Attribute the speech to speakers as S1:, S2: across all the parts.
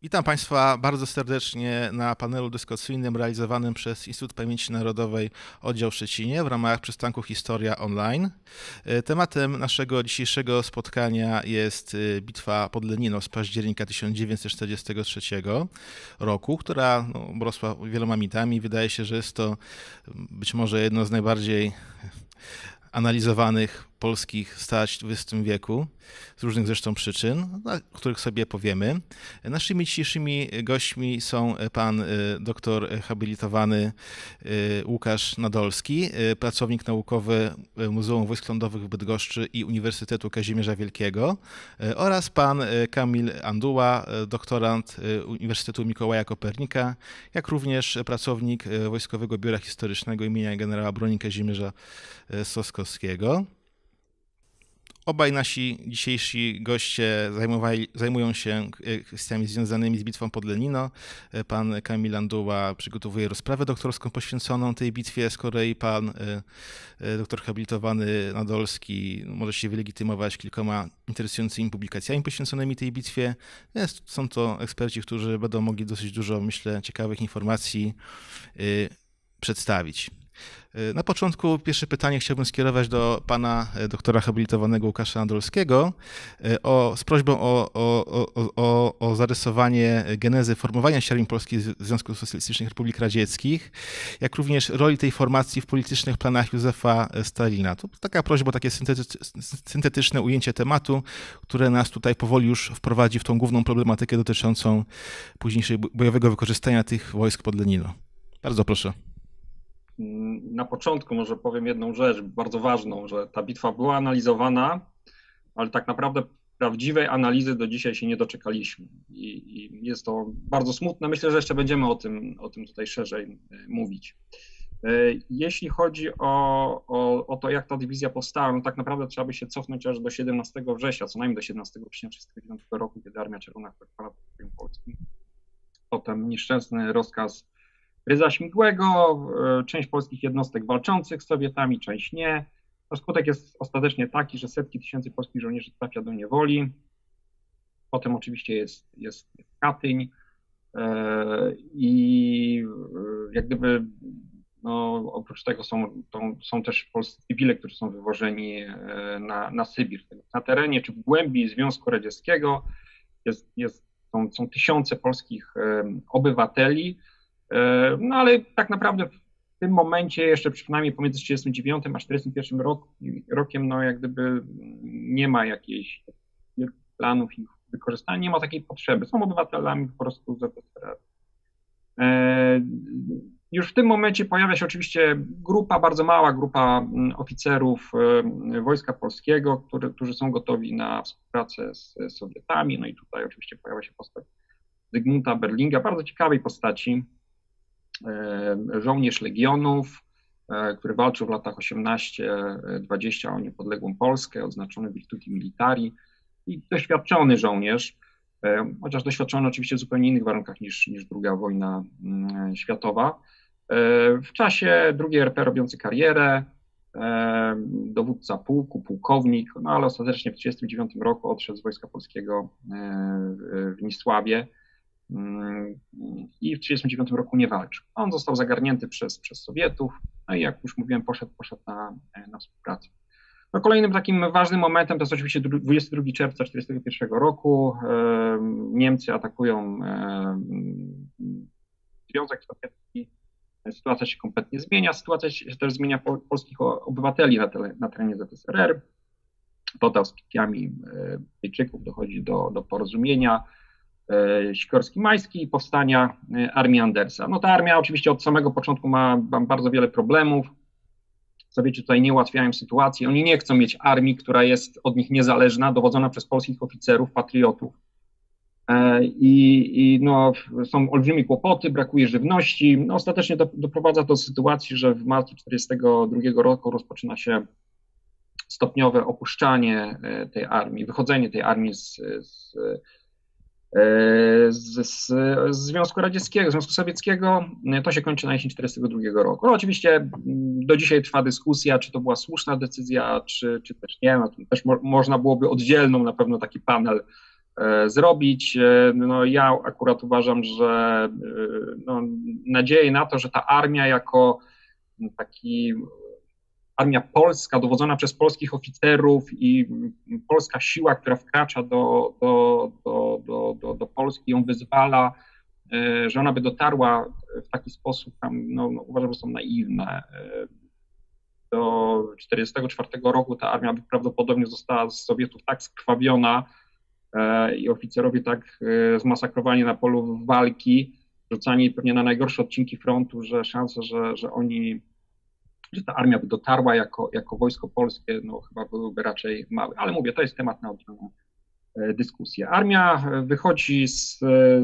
S1: Witam Państwa bardzo serdecznie na panelu dyskusyjnym realizowanym przez Instytut Pamięci Narodowej Oddział w Szczecinie w ramach przystanku Historia Online. Tematem naszego dzisiejszego spotkania jest bitwa pod Lenino z października 1943 roku, która urosła wieloma mitami. Wydaje się, że jest to być może jedno z najbardziej analizowanych polskich starć w XX wieku, z różnych zresztą przyczyn, o których sobie powiemy. Naszymi dzisiejszymi gośćmi są pan doktor habilitowany Łukasz Nadolski, pracownik naukowy Muzeum Wojsk Lądowych w Bydgoszczy i Uniwersytetu Kazimierza Wielkiego, oraz pan Kamil Anduła, doktorant Uniwersytetu Mikołaja Kopernika, jak również pracownik Wojskowego Biura Historycznego imienia generała broni Kazimierza Soskowskiego. Obaj nasi dzisiejsi goście zajmują się kwestiami związanymi z bitwą pod Lenino. Pan Kamil Anduła przygotowuje rozprawę doktorską poświęconą tej bitwie, z kolei pan doktor habilitowany Nadolski może się wylegitymować kilkoma interesującymi publikacjami poświęconymi tej bitwie. Są to eksperci, którzy będą mogli dosyć dużo, myślę, ciekawych informacji przedstawić. Na początku pierwsze pytanie chciałbym skierować do pana doktora habilitowanego Łukasza Nadolskiego z prośbą o zarysowanie genezy formowania się Armii Polskiej Związku Socjalistycznych Republik Radzieckich, jak również roli tej formacji w politycznych planach Józefa Stalina. To taka prośba, takie syntetyczne ujęcie tematu, które nas tutaj powoli już wprowadzi w tą główną problematykę dotyczącą późniejszego bojowego wykorzystania tych wojsk pod Lenino. Bardzo proszę.
S2: Na początku może powiem jedną rzecz bardzo ważną, że ta bitwa była analizowana, ale tak naprawdę prawdziwej analizy do dzisiaj się nie doczekaliśmy. I jest to bardzo smutne. Myślę, że jeszcze będziemy o tym tutaj szerzej mówić. Jeśli chodzi o to, jak ta dywizja powstała, no tak naprawdę trzeba by się cofnąć aż do 17 września, co najmniej do 17 września 1939 roku, kiedy Armia Czerwona atakowała terytorium Polski. Potem nieszczęsny rozkaz Rydza Śmigłego, część polskich jednostek walczących z Sowietami, część nie. No, skutek jest ostatecznie taki, że setki tysięcy polskich żołnierzy trafia do niewoli. Potem oczywiście jest Katyń i jak gdyby no, oprócz tego są też polscy cywile, którzy są wywożeni na Sybir. Na terenie czy w głębi Związku Radzieckiego są tysiące polskich obywateli. No ale tak naprawdę w tym momencie, jeszcze przynajmniej pomiędzy 1939 a 1941 rokiem, no jak gdyby nie ma jakichś planów ich wykorzystania, nie ma takiej potrzeby. Są obywatelami po prostu ZSRR. Już w tym momencie pojawia się oczywiście bardzo mała grupa oficerów Wojska Polskiego, którzy są gotowi na współpracę z Sowietami. No i tutaj oczywiście pojawia się postać Zygmunta Berlinga, bardzo ciekawej postaci. Żołnierz Legionów, który walczył w latach 18-20 o niepodległą Polskę, odznaczony Virtuti Militari i doświadczony żołnierz, chociaż doświadczony oczywiście w zupełnie innych warunkach niż II wojna światowa. W czasie II RP robiący karierę, dowódca pułku, pułkownik, no ale ostatecznie w 1939 roku odszedł z Wojska Polskiego w Nisławie. I w 1939 roku nie walczył. On został zagarnięty przez Sowietów, no i jak już mówiłem, poszedł na współpracę. No kolejnym takim ważnym momentem to jest oczywiście 22 czerwca 1941 roku. Niemcy atakują Związek Sowiecki. Sytuacja się kompletnie zmienia. Sytuacja się też zmienia polskich obywateli na terenie ZSRR. Pod auspicjami Brytyjczyków dochodzi do porozumienia Sikorski-Majski i powstania armii Andersa. No ta armia oczywiście od samego początku ma bardzo wiele problemów. Sowieci tutaj nie ułatwiają sytuacji. Oni nie chcą mieć armii, która jest od nich niezależna, dowodzona przez polskich oficerów, patriotów. I no, są olbrzymie kłopoty, brakuje żywności. No, ostatecznie doprowadza to do sytuacji, że w marcu 1942 roku rozpoczyna się stopniowe opuszczanie tej armii, wychodzenie tej armii z Związku Radzieckiego, Związku Sowieckiego. To się kończy na jesień 1942 roku. No oczywiście do dzisiaj trwa dyskusja, czy to była słuszna decyzja, czy też nie. No, też można byłoby oddzielną na pewno taki panel zrobić. No, ja akurat uważam, że no, nadzieję na to, że ta armia jako taki armia polska, dowodzona przez polskich oficerów i polska siła, która wkracza do Polski, ją wyzwala, że ona by dotarła w taki sposób, no, uważam, że są naiwne. Do 1944 roku ta armia prawdopodobnie została z Sowietów tak skrwawiona i oficerowie tak zmasakrowani na polu walki, rzucani pewnie na najgorsze odcinki frontu, że szanse, że ta armia by dotarła jako wojsko polskie, no chyba byłyby raczej małe. Ale mówię, to jest temat na oddzielną dyskusję. Armia wychodzi z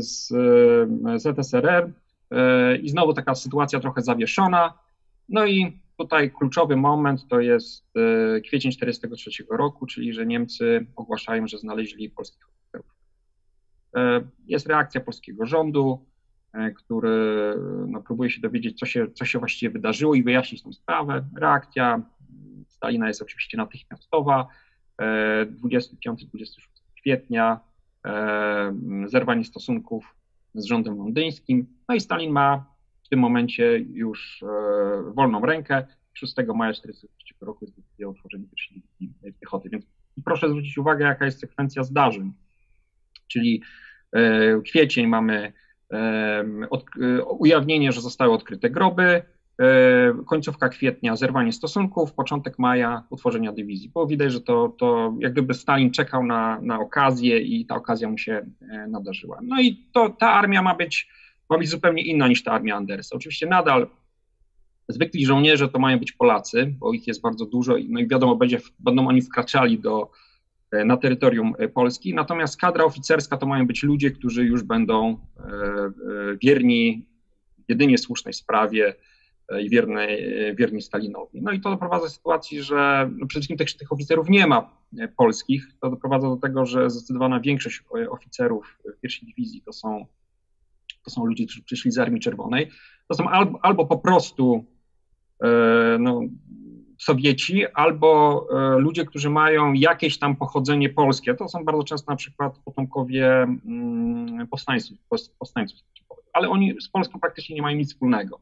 S2: ZSRR i znowu taka sytuacja trochę zawieszona. No i tutaj kluczowy moment to jest kwiecień 1943 roku, czyli że Niemcy ogłaszają, że znaleźli polskich oficerów. Jest reakcja polskiego rządu, który no, próbuje się dowiedzieć, co się właściwie wydarzyło i wyjaśnić tę sprawę. Reakcja Stalina jest oczywiście natychmiastowa. 25-26 kwietnia zerwanie stosunków z rządem londyńskim. No i Stalin ma w tym momencie już wolną rękę. 6 maja 1943 roku jest decyzja o utworzeniu pierwszej dywizji piechoty. Więc proszę zwrócić uwagę, jaka jest sekwencja zdarzeń. Czyli kwiecień mamy ujawnienie, że zostały odkryte groby, końcówka kwietnia zerwanie stosunków, początek maja utworzenia dywizji. Było widać, że to jak gdyby Stalin czekał na okazję i ta okazja mu się nadarzyła. No i ta armia ma być zupełnie inna niż ta armia Andersa. Oczywiście nadal zwykli żołnierze to mają być Polacy, bo ich jest bardzo dużo, no i wiadomo, będą oni wkraczali na terytorium Polski, natomiast kadra oficerska to mają być ludzie, którzy już będą wierni jedynie słusznej sprawie i wierni Stalinowi. No i to doprowadza do sytuacji, że no przede wszystkim tych oficerów nie ma polskich. To doprowadza do tego, że zdecydowana większość oficerów pierwszej dywizji to są ludzie, którzy przyszli z Armii Czerwonej. To są albo po prostu no, Sowieci, albo ludzie, którzy mają jakieś tam pochodzenie polskie. To są bardzo często na przykład potomkowie powstańców, ale oni z Polską praktycznie nie mają nic wspólnego.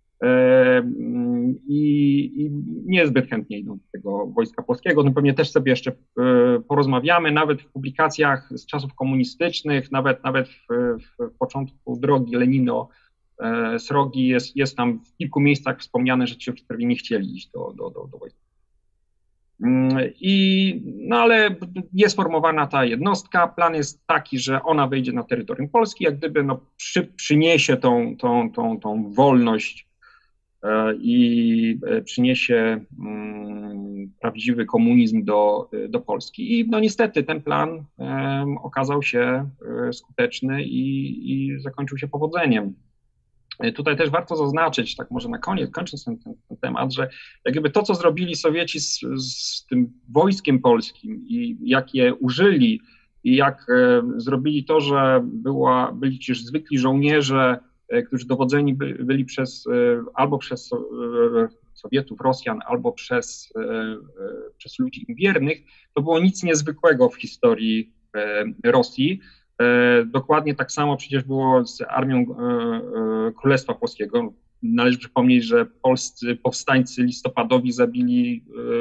S2: I niezbyt chętnie idą do tego Wojska Polskiego. No pewnie też sobie jeszcze porozmawiamy, nawet w publikacjach z czasów komunistycznych, nawet w początku drogi Lenino-Srogi jest tam w kilku miejscach wspomniane, że ci oficerowie nie chcieli iść do wojska. No ale jest formowana ta jednostka, plan jest taki, że ona wejdzie na terytorium Polski, jak gdyby no, przyniesie tą wolność i przyniesie prawdziwy komunizm do Polski. I no niestety ten plan okazał się skuteczny i zakończył się powodzeniem. Tutaj też warto zaznaczyć, tak może na koniec, kończąc ten temat, że jak gdyby to, co zrobili Sowieci z tym wojskiem polskim i jak je użyli i jak zrobili to, że byli ci zwykli żołnierze, którzy dowodzeni byli albo przez Sowietów, Rosjan, albo przez ludzi im wiernych, to było nic niezwykłego w historii Rosji. Dokładnie tak samo przecież było z armią Królestwa Polskiego. Należy przypomnieć, że polscy powstańcy listopadowi zabijali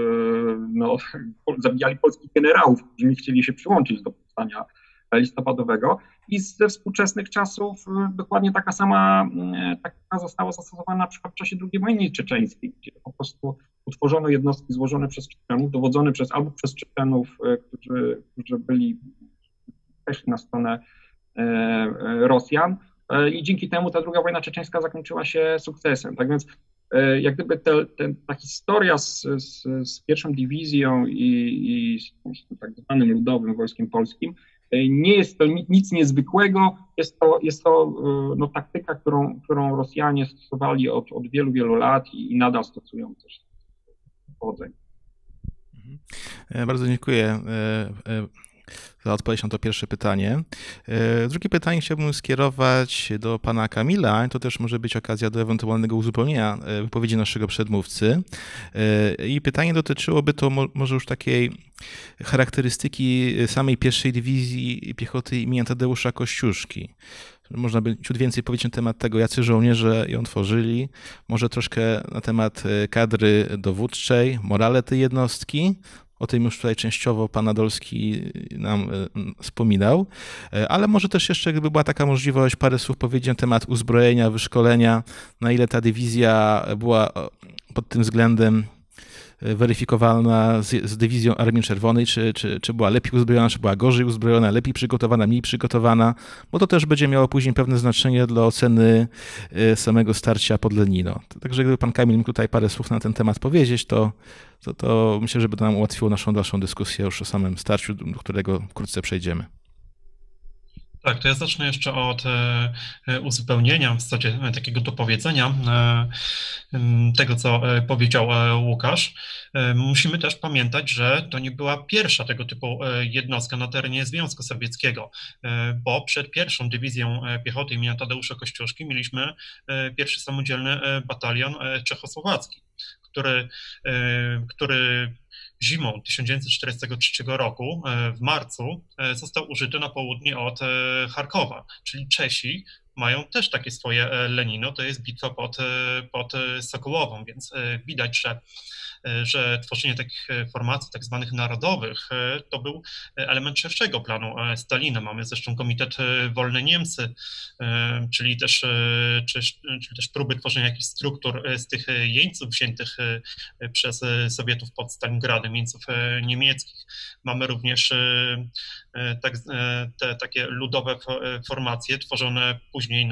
S2: polskich generałów, którzy nie chcieli się przyłączyć do powstania listopadowego. I ze współczesnych czasów dokładnie taka sama taktyka została zastosowana na przykład w czasie II wojny czeczeńskiej, gdzie po prostu utworzono jednostki złożone przez Czeczenów, dowodzone albo przez Czeczenów, którzy byli też na stronę Rosjan i dzięki temu ta II wojna czeczeńska zakończyła się sukcesem. Tak więc jak gdyby ta historia z pierwszą dywizją i z tak zwanym ludowym wojskiem polskim nie jest to nic niezwykłego, jest to no, taktyka, którą Rosjanie stosowali od wielu, wielu lat i nadal stosują też. Powodzenia.
S1: Bardzo dziękuję za odpowiedź na to pierwsze pytanie. Drugie pytanie chciałbym skierować do pana Kamila. To też może być okazja do ewentualnego uzupełnienia wypowiedzi naszego przedmówcy. I pytanie dotyczyłoby to może już takiej charakterystyki samej pierwszej dywizji piechoty imienia Tadeusza Kościuszki. Można by ciut więcej powiedzieć na temat tego, jacy żołnierze ją tworzyli, może troszkę na temat kadry dowódczej, morale tej jednostki. O tym już tutaj częściowo pan Nadolski nam wspominał, ale może też jeszcze, gdyby była taka możliwość, parę słów powiedzieć na temat uzbrojenia, wyszkolenia, na ile ta dywizja była pod tym względem weryfikowalna z dywizją Armii Czerwonej, czy była lepiej uzbrojona, czy była gorzej uzbrojona, lepiej przygotowana, mniej przygotowana, bo to też będzie miało później pewne znaczenie dla oceny samego starcia pod Lenino. Także gdyby pan Kamil mógł tutaj parę słów na ten temat powiedzieć, to myślę, że by to nam ułatwiło naszą dalszą dyskusję już o samym starciu, do którego wkrótce przejdziemy.
S3: Tak, to ja zacznę jeszcze od uzupełnienia, w zasadzie takiego dopowiedzenia tego, co powiedział Łukasz. Musimy też pamiętać, że to nie była pierwsza tego typu jednostka na terenie Związku Sowieckiego, bo przed pierwszą dywizją piechoty imienia Tadeusza Kościuszki mieliśmy pierwszy samodzielny batalion czechosłowacki, który zimą 1943 roku, w marcu, został użyty na południe od Charkowa, czyli Czesi mają też takie swoje Lenino, to jest bitwa pod Sokołową, więc widać, że tworzenie takich formacji tak zwanych narodowych to był element szerszego planu Stalina. Mamy zresztą Komitet Wolne Niemcy, czyli też próby tworzenia jakichś struktur z tych jeńców wziętych przez Sowietów pod Stalingradem, jeńców niemieckich. Mamy również te takie ludowe formacje tworzone później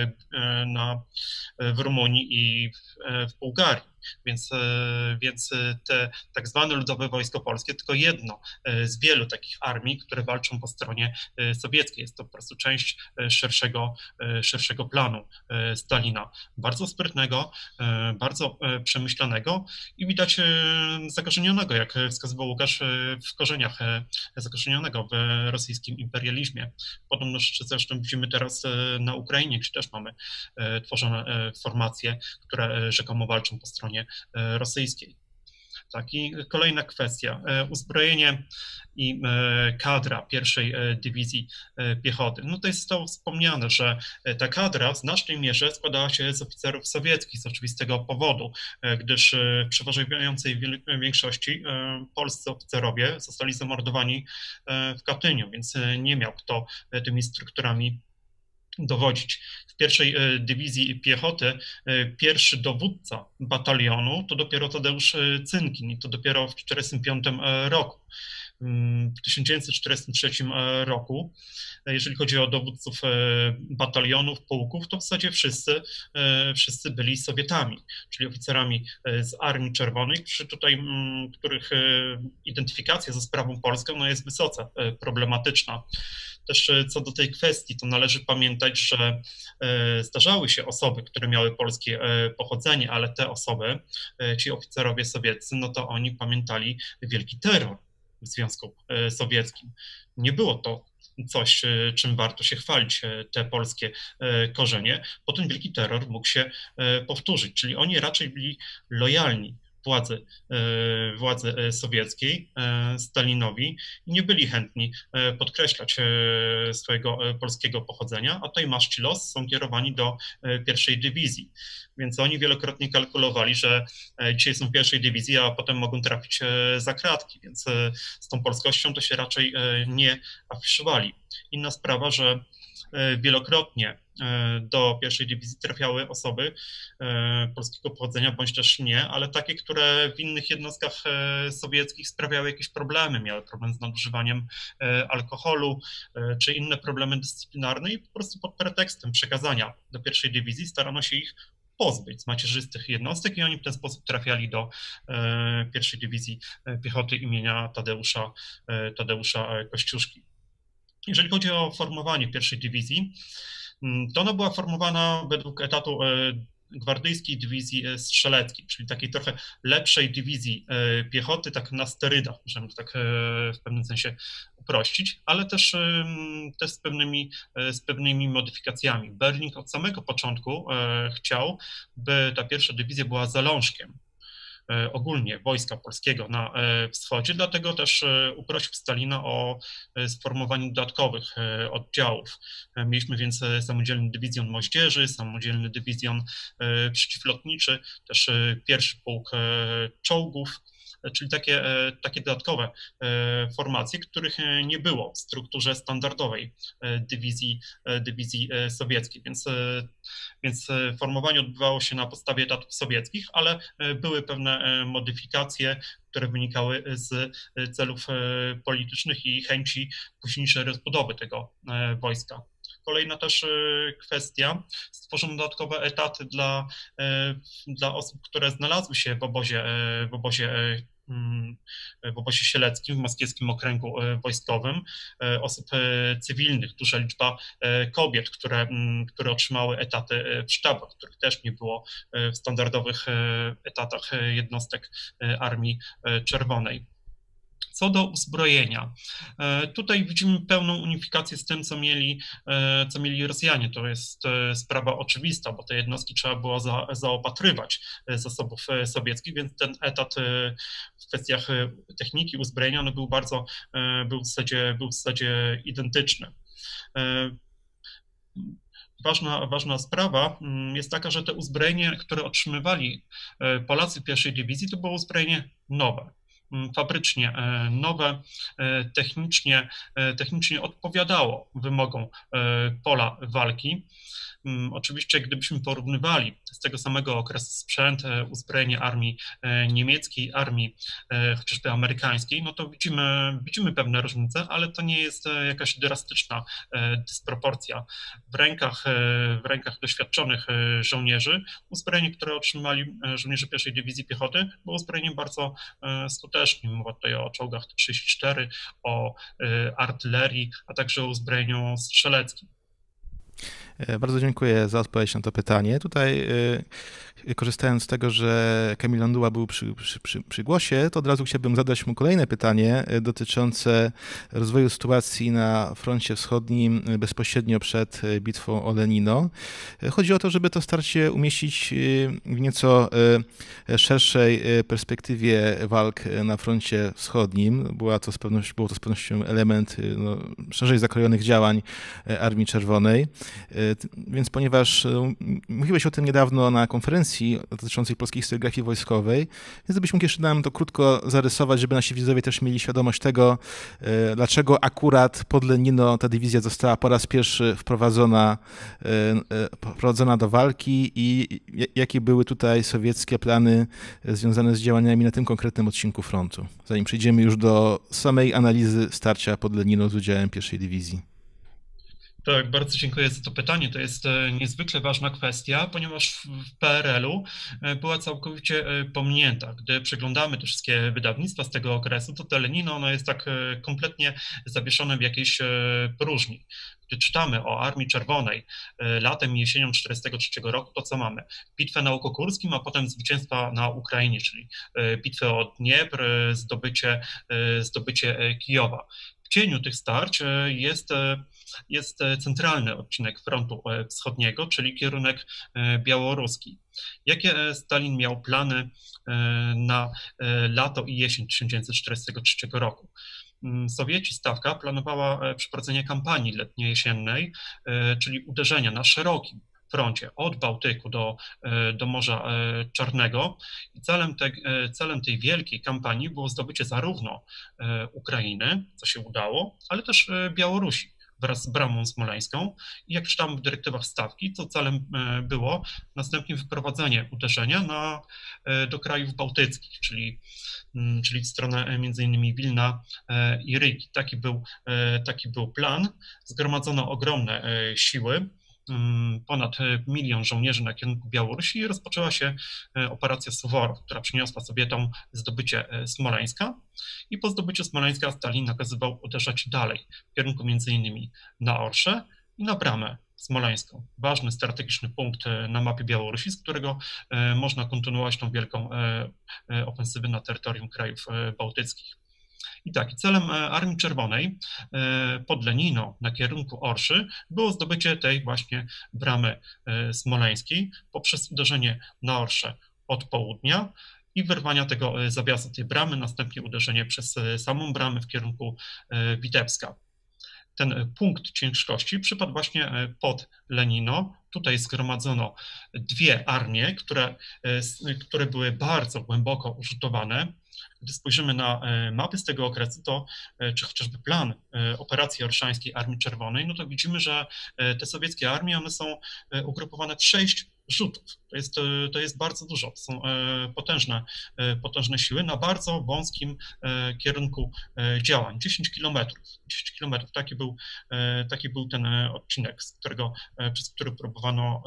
S3: w Rumunii i w Bułgarii. Więc te tak zwane Ludowe Wojsko Polskie tylko jedno z wielu takich armii, które walczą po stronie sowieckiej. Jest to po prostu część szerszego planu Stalina. Bardzo sprytnego, bardzo przemyślanego i widać zakorzenionego, jak wskazywał Łukasz, w korzeniach zakorzenionego w rosyjskim imperializmie. Podobno zresztą widzimy teraz na Ukrainie, gdzie też mamy tworzone formacje, które rzekomo walczą po stronie rosyjskiej. Tak, i kolejna kwestia, uzbrojenie i kadra pierwszej dywizji piechoty. No tutaj zostało wspomniane, że ta kadra w znacznej mierze składała się z oficerów sowieckich z oczywistego powodu, gdyż w przeważającej większości polscy oficerowie zostali zamordowani w Katyniu, więc nie miał kto tymi strukturami dowodzić. W pierwszej dywizji piechoty pierwszy dowódca batalionu to dopiero Tadeusz Cynkin i to dopiero w 1945 roku. W 1943 roku, jeżeli chodzi o dowódców batalionów, pułków, to w zasadzie wszyscy byli Sowietami, czyli oficerami z Armii Czerwonej, których identyfikacja ze sprawą polską jest wysoce problematyczna. Też co do tej kwestii, to należy pamiętać, że zdarzały się osoby, które miały polskie pochodzenie, ale te osoby, ci oficerowie sowieccy, no to oni pamiętali wielki terror w Związku Sowieckim. Nie było to coś, czym warto się chwalić, te polskie korzenie, bo ten wielki terror mógł się powtórzyć, czyli oni raczej byli lojalni władzy sowieckiej, Stalinowi i nie byli chętni podkreślać swojego polskiego pochodzenia, a tutaj maszci los są kierowani do pierwszej dywizji. Więc oni wielokrotnie kalkulowali, że dzisiaj są w pierwszej dywizji, a potem mogą trafić za kratki, więc z tą polskością to się raczej nie afiszowali. Inna sprawa, że wielokrotnie do pierwszej dywizji trafiały osoby polskiego pochodzenia, bądź też nie, ale takie, które w innych jednostkach sowieckich sprawiały jakieś problemy, miały problem z nadużywaniem alkoholu, czy inne problemy dyscyplinarne i po prostu pod pretekstem przekazania do pierwszej dywizji starano się ich pozbyć z macierzystych jednostek i oni w ten sposób trafiali do pierwszej dywizji piechoty imienia Tadeusza Kościuszki. Jeżeli chodzi o formowanie pierwszej dywizji, to ona była formowana według etatu gwardyjskiej dywizji strzeleckiej, czyli takiej trochę lepszej dywizji piechoty, tak na sterydach, możemy to tak w pewnym sensie uprościć, ale też z pewnymi modyfikacjami. Berling od samego początku chciał, by ta pierwsza dywizja była zalążkiem ogólnie wojska polskiego na wschodzie, dlatego też uprosił Stalina o sformowanie dodatkowych oddziałów. Mieliśmy więc samodzielny dywizjon moździerzy, samodzielny dywizjon przeciwlotniczy, też pierwszy pułk czołgów, czyli takie dodatkowe formacje, których nie było w strukturze standardowej dywizji sowieckiej, więc formowanie odbywało się na podstawie etatów sowieckich, ale były pewne modyfikacje, które wynikały z celów politycznych i chęci późniejszej rozbudowy tego wojska. Kolejna też kwestia, stworzono dodatkowe etaty dla osób, które znalazły się w obozie sieleckim, w moskiewskim okręgu wojskowym, osób cywilnych, duża liczba kobiet, które otrzymały etaty w sztabach, których też nie było w standardowych etatach jednostek Armii Czerwonej. Co do uzbrojenia, tutaj widzimy pełną unifikację z tym, co mieli Rosjanie. To jest sprawa oczywista, bo te jednostki trzeba było zaopatrywać z zasobów sowieckich, więc ten etat w kwestiach techniki uzbrojenia no był w zasadzie identyczny. Ważna sprawa jest taka, że te uzbrojenie, które otrzymywali Polacy pierwszej dywizji, to było uzbrojenie nowe. Fabrycznie nowe, technicznie odpowiadało wymogom pola walki. Oczywiście, gdybyśmy porównywali z tego samego okresu sprzęt, uzbrojenie armii niemieckiej, armii chociażby amerykańskiej, no to widzimy pewne różnice, ale to nie jest jakaś drastyczna dysproporcja. W rękach doświadczonych żołnierzy uzbrojenie, które otrzymali żołnierze pierwszej dywizji piechoty, było uzbrojeniem bardzo skutecznym. Mowa tutaj o czołgach T-34, o artylerii, a także o uzbrojeniu strzeleckim.
S1: Bardzo dziękuję za odpowiedź na to pytanie. Tutaj korzystając z tego, że Kamil Landuła był przy głosie, to od razu chciałbym zadać mu kolejne pytanie dotyczące rozwoju sytuacji na froncie wschodnim bezpośrednio przed bitwą o Lenino. Chodzi o to, żeby to starcie umieścić w nieco szerszej perspektywie walk na froncie wschodnim. Było to z pewnością element szerzej zakrojonych działań Armii Czerwonej. Więc ponieważ mówiłeś o tym niedawno na konferencji dotyczącej polskiej historiografii wojskowej, więc gdybyś mógł jeszcze nam to krótko zarysować, żeby nasi widzowie też mieli świadomość tego, dlaczego akurat pod Lenino ta dywizja została po raz pierwszy wprowadzona do walki i jakie były tutaj sowieckie plany związane z działaniami na tym konkretnym odcinku frontu, zanim przejdziemy już do samej analizy starcia pod Lenino z udziałem pierwszej dywizji.
S3: Tak, bardzo dziękuję za to pytanie. To jest niezwykle ważna kwestia, ponieważ w PRL-u była całkowicie pominięta. Gdy przeglądamy te wszystkie wydawnictwa z tego okresu, to Lenino ono jest tak kompletnie zawieszone w jakiejś próżni. Gdy czytamy o Armii Czerwonej latem i jesienią 1943 roku, to co mamy? Bitwę na Łukokurskim, a potem zwycięstwa na Ukrainie, czyli bitwę o Dniepr, zdobycie Kijowa. W cieniu tych starć jest centralny odcinek frontu wschodniego, czyli kierunek białoruski. Jakie Stalin miał plany na lato i jesień 1943 roku? Sowieci, Stawka planowała przeprowadzenie kampanii letnio-jesiennej, czyli uderzenia na szerokim froncie od Bałtyku do Morza Czarnego. I celem tej wielkiej kampanii było zdobycie zarówno Ukrainy, co się udało, ale też Białorusi wraz z Bramą Smoleńską. I jak czytamy w dyrektywach Stawki, to celem było następnie wyprowadzenie uderzenia do krajów bałtyckich, czyli w stronę między innymi Wilna i Rygi. Taki był plan. Zgromadzono ogromne siły, ponad 1 milion żołnierzy na kierunku Białorusi i rozpoczęła się operacja Suworow, która przyniosła Sowietom zdobycie Smoleńska i po zdobyciu Smoleńska Stalin nakazywał uderzać dalej w kierunku między innymi na Orszę i na Bramę Smoleńską. Ważny strategiczny punkt na mapie Białorusi, z którego można kontynuować tą wielką ofensywę na terytorium krajów bałtyckich. I tak, celem Armii Czerwonej pod Lenino na kierunku Orszy było zdobycie tej właśnie bramy smoleńskiej poprzez uderzenie na Orszę od południa i wyrwania tego zawiasu tej bramy, następnie uderzenie przez samą bramę w kierunku Witebska. Ten punkt ciężkości przypadł właśnie pod Lenino. Tutaj zgromadzono dwie armie, które były bardzo głęboko użytowane. Gdy spojrzymy na mapy z tego okresu, czy chociażby plan operacji orszańskiej Armii Czerwonej, no to widzimy, że te sowieckie armie, one są ugrupowane w 6 rzutów. To jest bardzo dużo. To są potężne siły na bardzo wąskim kierunku działań. 10 kilometrów. 10 kilometrów. Taki był ten odcinek, przez który próbowano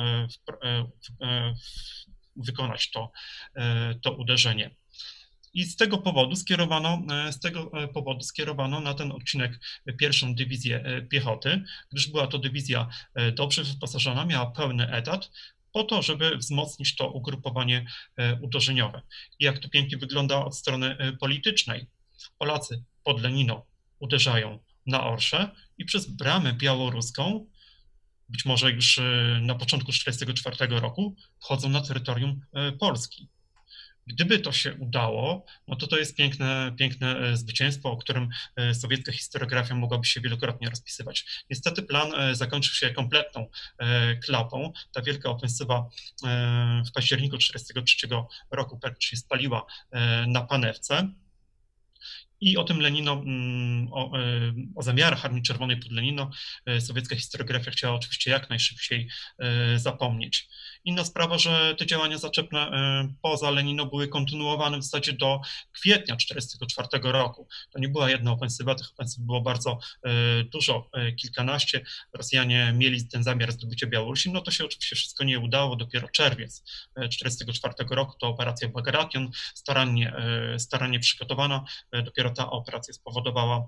S3: wykonać to uderzenie. I z tego powodu skierowano na ten odcinek pierwszą dywizję piechoty, gdyż była to dywizja dobrze wyposażona, miała pełny etat, po to, żeby wzmocnić to ugrupowanie uderzeniowe. I jak to pięknie wygląda od strony politycznej. Polacy pod Lenino uderzają na Orszę i przez bramę białoruską, być może już na początku 1944 roku, wchodzą na terytorium Polski. Gdyby to się udało, no to jest piękne zwycięstwo, o którym sowiecka historiografia mogłaby się wielokrotnie rozpisywać. Niestety plan zakończył się kompletną klapą. Ta wielka ofensywa w październiku 1943 roku praktycznie się spaliła na panewce. I o tym Lenino, o zamiarach Armii Czerwonej pod Lenino sowiecka historiografia chciała oczywiście jak najszybciej zapomnieć. Inna sprawa, że te działania zaczepne poza Lenino były kontynuowane w zasadzie do kwietnia 1944 roku. To nie była jedna ofensywa, tych ofensyw było bardzo dużo, kilkanaście. Rosjanie mieli ten zamiar zdobycia Białorusi, no to się oczywiście wszystko nie udało. Dopiero czerwiec 1944 roku to operacja Bagration, starannie przygotowana. Dopiero ta operacja spowodowała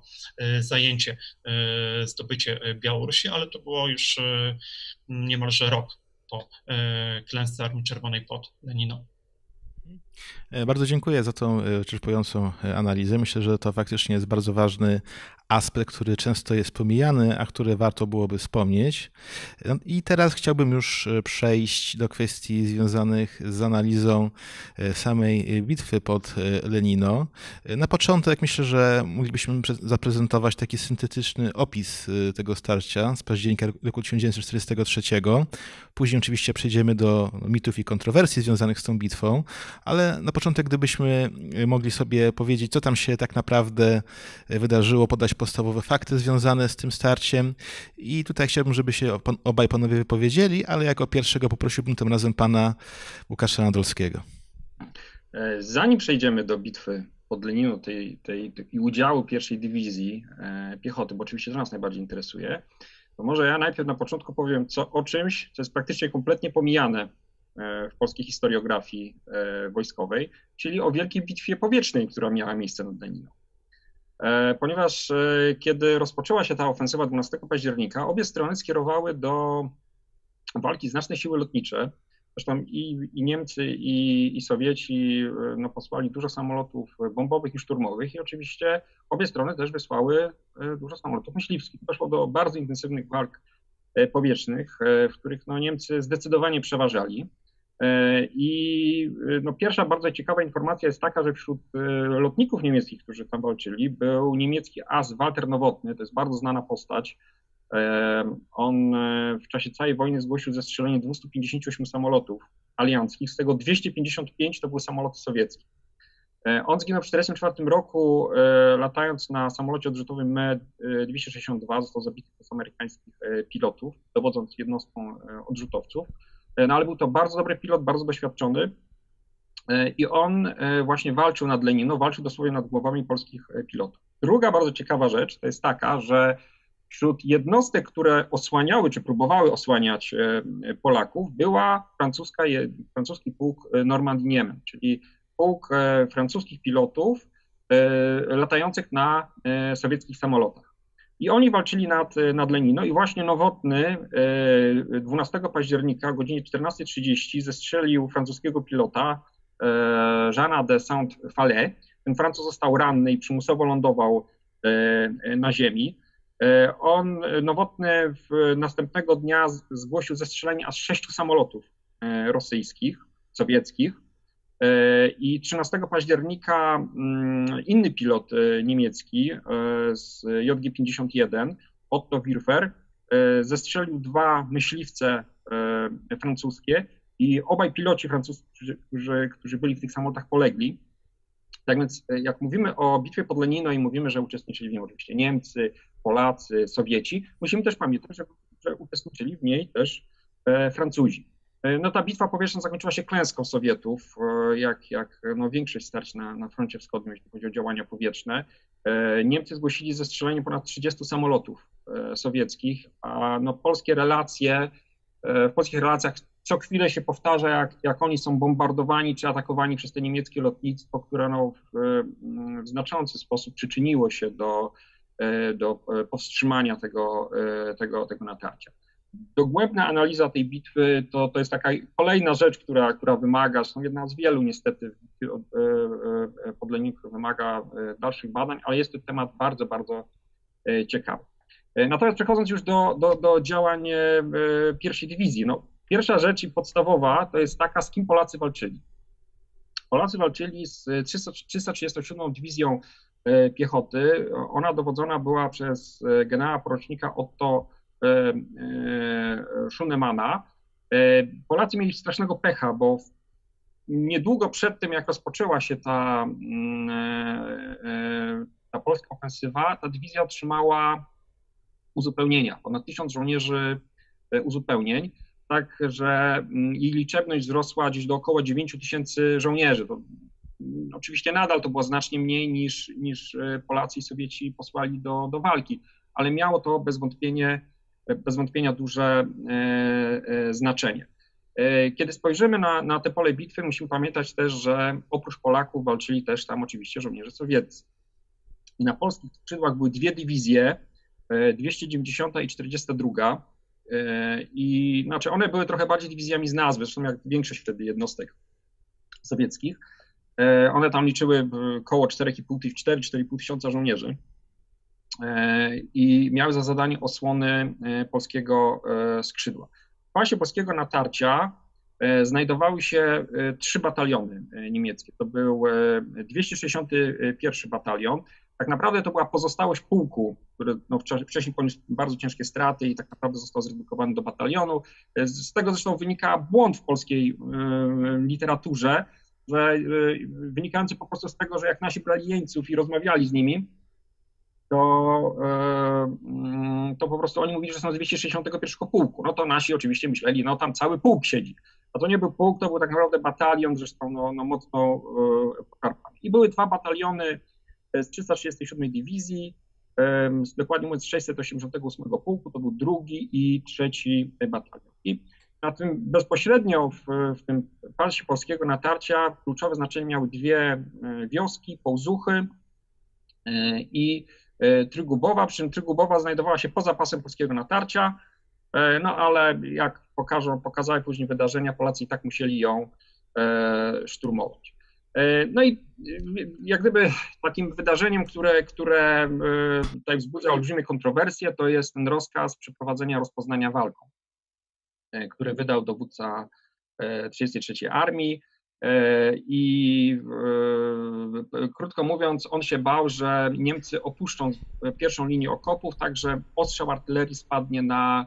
S3: zdobycie Białorusi, ale to było już niemalże rok po klęsce Armii Czerwonej pod Lenino.
S1: Bardzo dziękuję za tą wyczerpującą analizę. Myślę, że to faktycznie jest bardzo ważny aspekt, który często jest pomijany, a który warto byłoby wspomnieć. I teraz chciałbym już przejść do kwestii związanych z analizą samej bitwy pod Lenino. Na początek myślę, że moglibyśmy zaprezentować taki syntetyczny opis tego starcia z października roku 1943. Później oczywiście przejdziemy do mitów i kontrowersji związanych z tą bitwą, ale na początek gdybyśmy mogli sobie powiedzieć, co tam się tak naprawdę wydarzyło, podać podstawowe fakty związane z tym starciem. I tutaj chciałbym, żeby się obaj panowie wypowiedzieli, ale jako pierwszego poprosiłbym tym razem pana Łukasza Nadolskiego.
S2: Zanim przejdziemy do bitwy pod Lenino i udziału pierwszej dywizji piechoty, bo oczywiście to nas najbardziej interesuje, to może ja najpierw na początku powiem o czymś, co jest praktycznie kompletnie pomijane w polskiej historiografii wojskowej, czyli o wielkiej bitwie powietrznej, która miała miejsce nad Lenino. Ponieważ kiedy rozpoczęła się ta ofensywa 12 października, obie strony skierowały do walki znaczne siły lotnicze. Zresztą i Niemcy, i Sowieci posłali dużo samolotów bombowych i szturmowych i oczywiście obie strony też wysłały dużo samolotów myśliwskich. Doszło do bardzo intensywnych walk powietrznych, w których Niemcy zdecydowanie przeważali. I pierwsza bardzo ciekawa informacja jest taka, że wśród lotników niemieckich, którzy tam walczyli, był niemiecki as Walter Nowotny, to jest bardzo znana postać. On w czasie całej wojny zgłosił zestrzelenie 258 samolotów alianckich, z tego 255 to były samoloty sowieckie. On zginął w 1944 roku, latając na samolocie odrzutowym Me-262, został zabity przez amerykańskich pilotów, dowodząc jednostką odrzutowców. Ale był to bardzo dobry pilot, bardzo doświadczony i on właśnie walczył nad Lenino, walczył dosłownie nad głowami polskich pilotów. Druga bardzo ciekawa rzecz to jest taka, że wśród jednostek, które osłaniały czy próbowały osłaniać Polaków, była francuski pułk Normandie-Niemen, czyli pułk francuskich pilotów latających na sowieckich samolotach. I oni walczyli nad Lenino i właśnie Nowotny 12 października o godzinie 14:30 zestrzelił francuskiego pilota Jeana de Saint-Falais. Ten Francuz został ranny i przymusowo lądował na ziemi. Nowotny następnego dnia zgłosił zestrzelenie aż 6 samolotów rosyjskich, sowieckich. I 13 października inny pilot niemiecki z JG-51, Otto Wirfer, zestrzelił 2 myśliwce francuskie i obaj piloci francuscy, którzy byli w tych samolotach, polegli. Tak więc jak mówimy o bitwie pod Lenino i mówimy, że uczestniczyli w niej oczywiście Niemcy, Polacy, Sowieci, musimy też pamiętać, że uczestniczyli w niej też Francuzi. No ta bitwa powietrzna zakończyła się klęską Sowietów, jak większość starć na froncie wschodnim, jeśli chodzi o działania powietrzne. Niemcy zgłosili zestrzelenie ponad 30 samolotów sowieckich, a w polskich relacjach co chwilę się powtarza, jak oni są bombardowani czy atakowani przez te niemieckie lotnictwo, które w znaczący sposób przyczyniło się do powstrzymania tego natarcia. Dogłębna analiza tej bitwy to jest taka kolejna rzecz, która wymaga, zresztą jedna z wielu niestety pod Leninem, która wymaga dalszych badań, ale jest to temat bardzo, bardzo ciekawy. Natomiast przechodząc już do działań pierwszej dywizji, pierwsza rzecz i podstawowa to jest taka, z kim Polacy walczyli. Polacy walczyli z 337 Dywizją Piechoty. Ona dowodzona była przez generała porucznika Otto Schunemana. Polacy mieli strasznego pecha, bo niedługo przed tym, jak rozpoczęła się ta polska ofensywa, ta dywizja otrzymała uzupełnienia, ponad 1000 żołnierzy uzupełnień, tak że jej liczebność wzrosła gdzieś do około 9000 żołnierzy. To, oczywiście nadal to było znacznie mniej niż Polacy i Sowieci posłali do walki, ale miało to bez wątpienia duże znaczenie. Kiedy spojrzymy na te pole bitwy, musimy pamiętać też, że oprócz Polaków walczyli też tam oczywiście żołnierze sowieccy. I na polskich skrzydłach były 2 dywizje, 290 i 42. I znaczy one były trochę bardziej dywizjami z nazwy, zresztą jak większość wtedy jednostek sowieckich. One tam liczyły około 4,5 tysiąca żołnierzy i miały za zadanie osłony polskiego skrzydła. W pasie polskiego natarcia znajdowały się 3 bataliony niemieckie. To był 261 batalion. Tak naprawdę to była pozostałość pułku, który wcześniej poniósł bardzo ciężkie straty i tak naprawdę został zredukowany do batalionu. Z tego zresztą wynika błąd w polskiej literaturze, że wynikający po prostu z tego, że jak nasi brali jeńców i rozmawiali z nimi, to po prostu oni mówili, że są z 261 pułku. No to nasi oczywiście myśleli, tam cały pułk siedzi. A to nie był pułk, to był tak naprawdę batalion, zresztą mocno pokarpany. I były 2 bataliony z 337 Dywizji, dokładnie mówiąc 688 pułku, to był 2. i 3. batalion. I na tym bezpośrednio w tym pasie polskiego natarcia kluczowe znaczenie miały 2 wioski, Połzuchy i Trygubowa, przy czym Trygubowa znajdowała się poza pasem polskiego natarcia, ale jak pokazały później wydarzenia, Polacy i tak musieli ją szturmować. No i jak gdyby takim wydarzeniem, które tutaj wzbudza olbrzymie kontrowersje, to jest ten rozkaz przeprowadzenia rozpoznania walką, który wydał dowódca 33. Armii i krótko mówiąc, on się bał, że Niemcy opuszczą pierwszą linię okopów, tak że ostrzał artylerii spadnie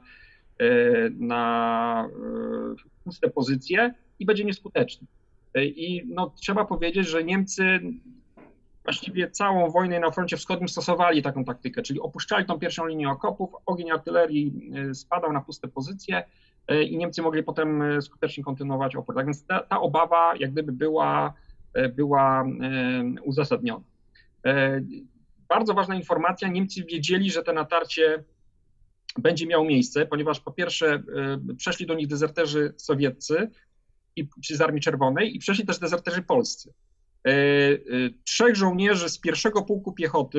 S2: na puste pozycje i będzie nieskuteczny. I trzeba powiedzieć, że Niemcy właściwie całą wojnę na froncie wschodnim stosowali taką taktykę, czyli opuszczali tą pierwszą linię okopów, ogień artylerii spadał na puste pozycje i Niemcy mogli potem skutecznie kontynuować opór. Tak więc ta obawa jak gdyby była uzasadniona. Bardzo ważna informacja, Niemcy wiedzieli, że to natarcie będzie miało miejsce, ponieważ po pierwsze przeszli do nich dezerterzy sowieccy z Armii Czerwonej i przeszli też dezerterzy polscy. 3 żołnierzy z 1. Pułku Piechoty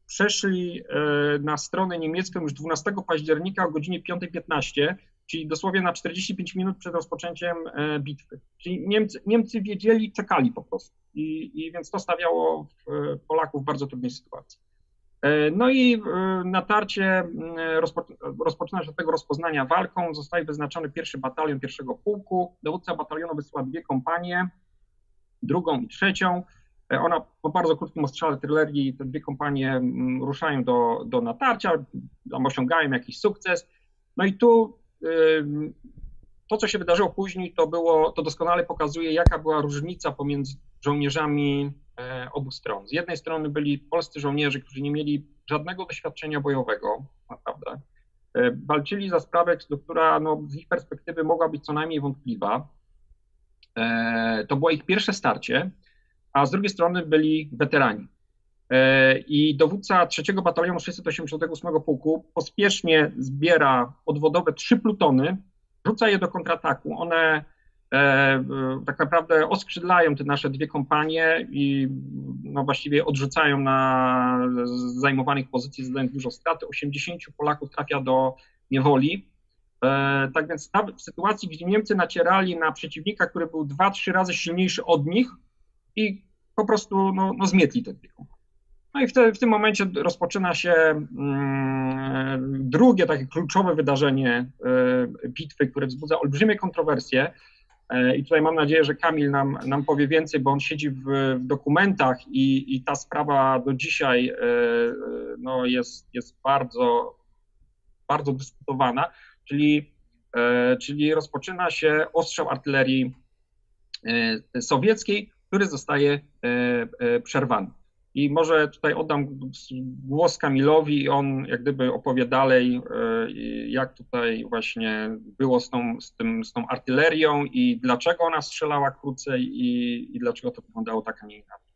S2: przeszli na stronę niemiecką już 12 października o godzinie 5:15, czyli dosłownie na 45 minut przed rozpoczęciem bitwy. Czyli Niemcy wiedzieli, czekali po prostu. I więc to stawiało Polaków w bardzo trudnej sytuacji. No i natarcie rozpoczyna się od tego rozpoznania walką. Zostaje wyznaczony pierwszy batalion pierwszego pułku. Dowódca batalionu wysyła 2 kompanie, drugą i trzecią. Ona po bardzo krótkim ostrzale artylerii, te 2 kompanie ruszają do natarcia, tam osiągają jakiś sukces. No i tu to, co się wydarzyło później, to doskonale pokazuje, jaka była różnica pomiędzy żołnierzami obu stron. Z jednej strony byli polscy żołnierze, którzy nie mieli żadnego doświadczenia bojowego, naprawdę. Walczyli za sprawę, która z ich perspektywy mogła być co najmniej wątpliwa. To było ich pierwsze starcie, a z drugiej strony byli weterani. I dowódca 3 Batalionu 688 Pułku pospiesznie zbiera odwodowe 3 plutony, rzuca je do kontrataku. One tak naprawdę oskrzydlają te nasze 2 kompanie i właściwie odrzucają na zajmowanych pozycji, zadając dużo straty. 80 Polaków trafia do niewoli. Tak więc nawet w sytuacji, gdzie Niemcy nacierali na przeciwnika, który był 2-3 razy silniejszy od nich i po prostu zmietli te 2 kompanie. No i w tym momencie rozpoczyna się drugie takie kluczowe wydarzenie bitwy, które wzbudza olbrzymie kontrowersje. I tutaj mam nadzieję, że Kamil nam powie więcej, bo on siedzi w dokumentach i ta sprawa do dzisiaj jest bardzo, bardzo dyskutowana, czyli rozpoczyna się ostrzał artylerii sowieckiej, który zostaje przerwany. I może tutaj oddam głos Kamilowi i on jak gdyby opowie dalej, jak tutaj właśnie było z tą artylerią i dlaczego ona strzelała krócej i dlaczego to wyglądało tak, a nie inaczej.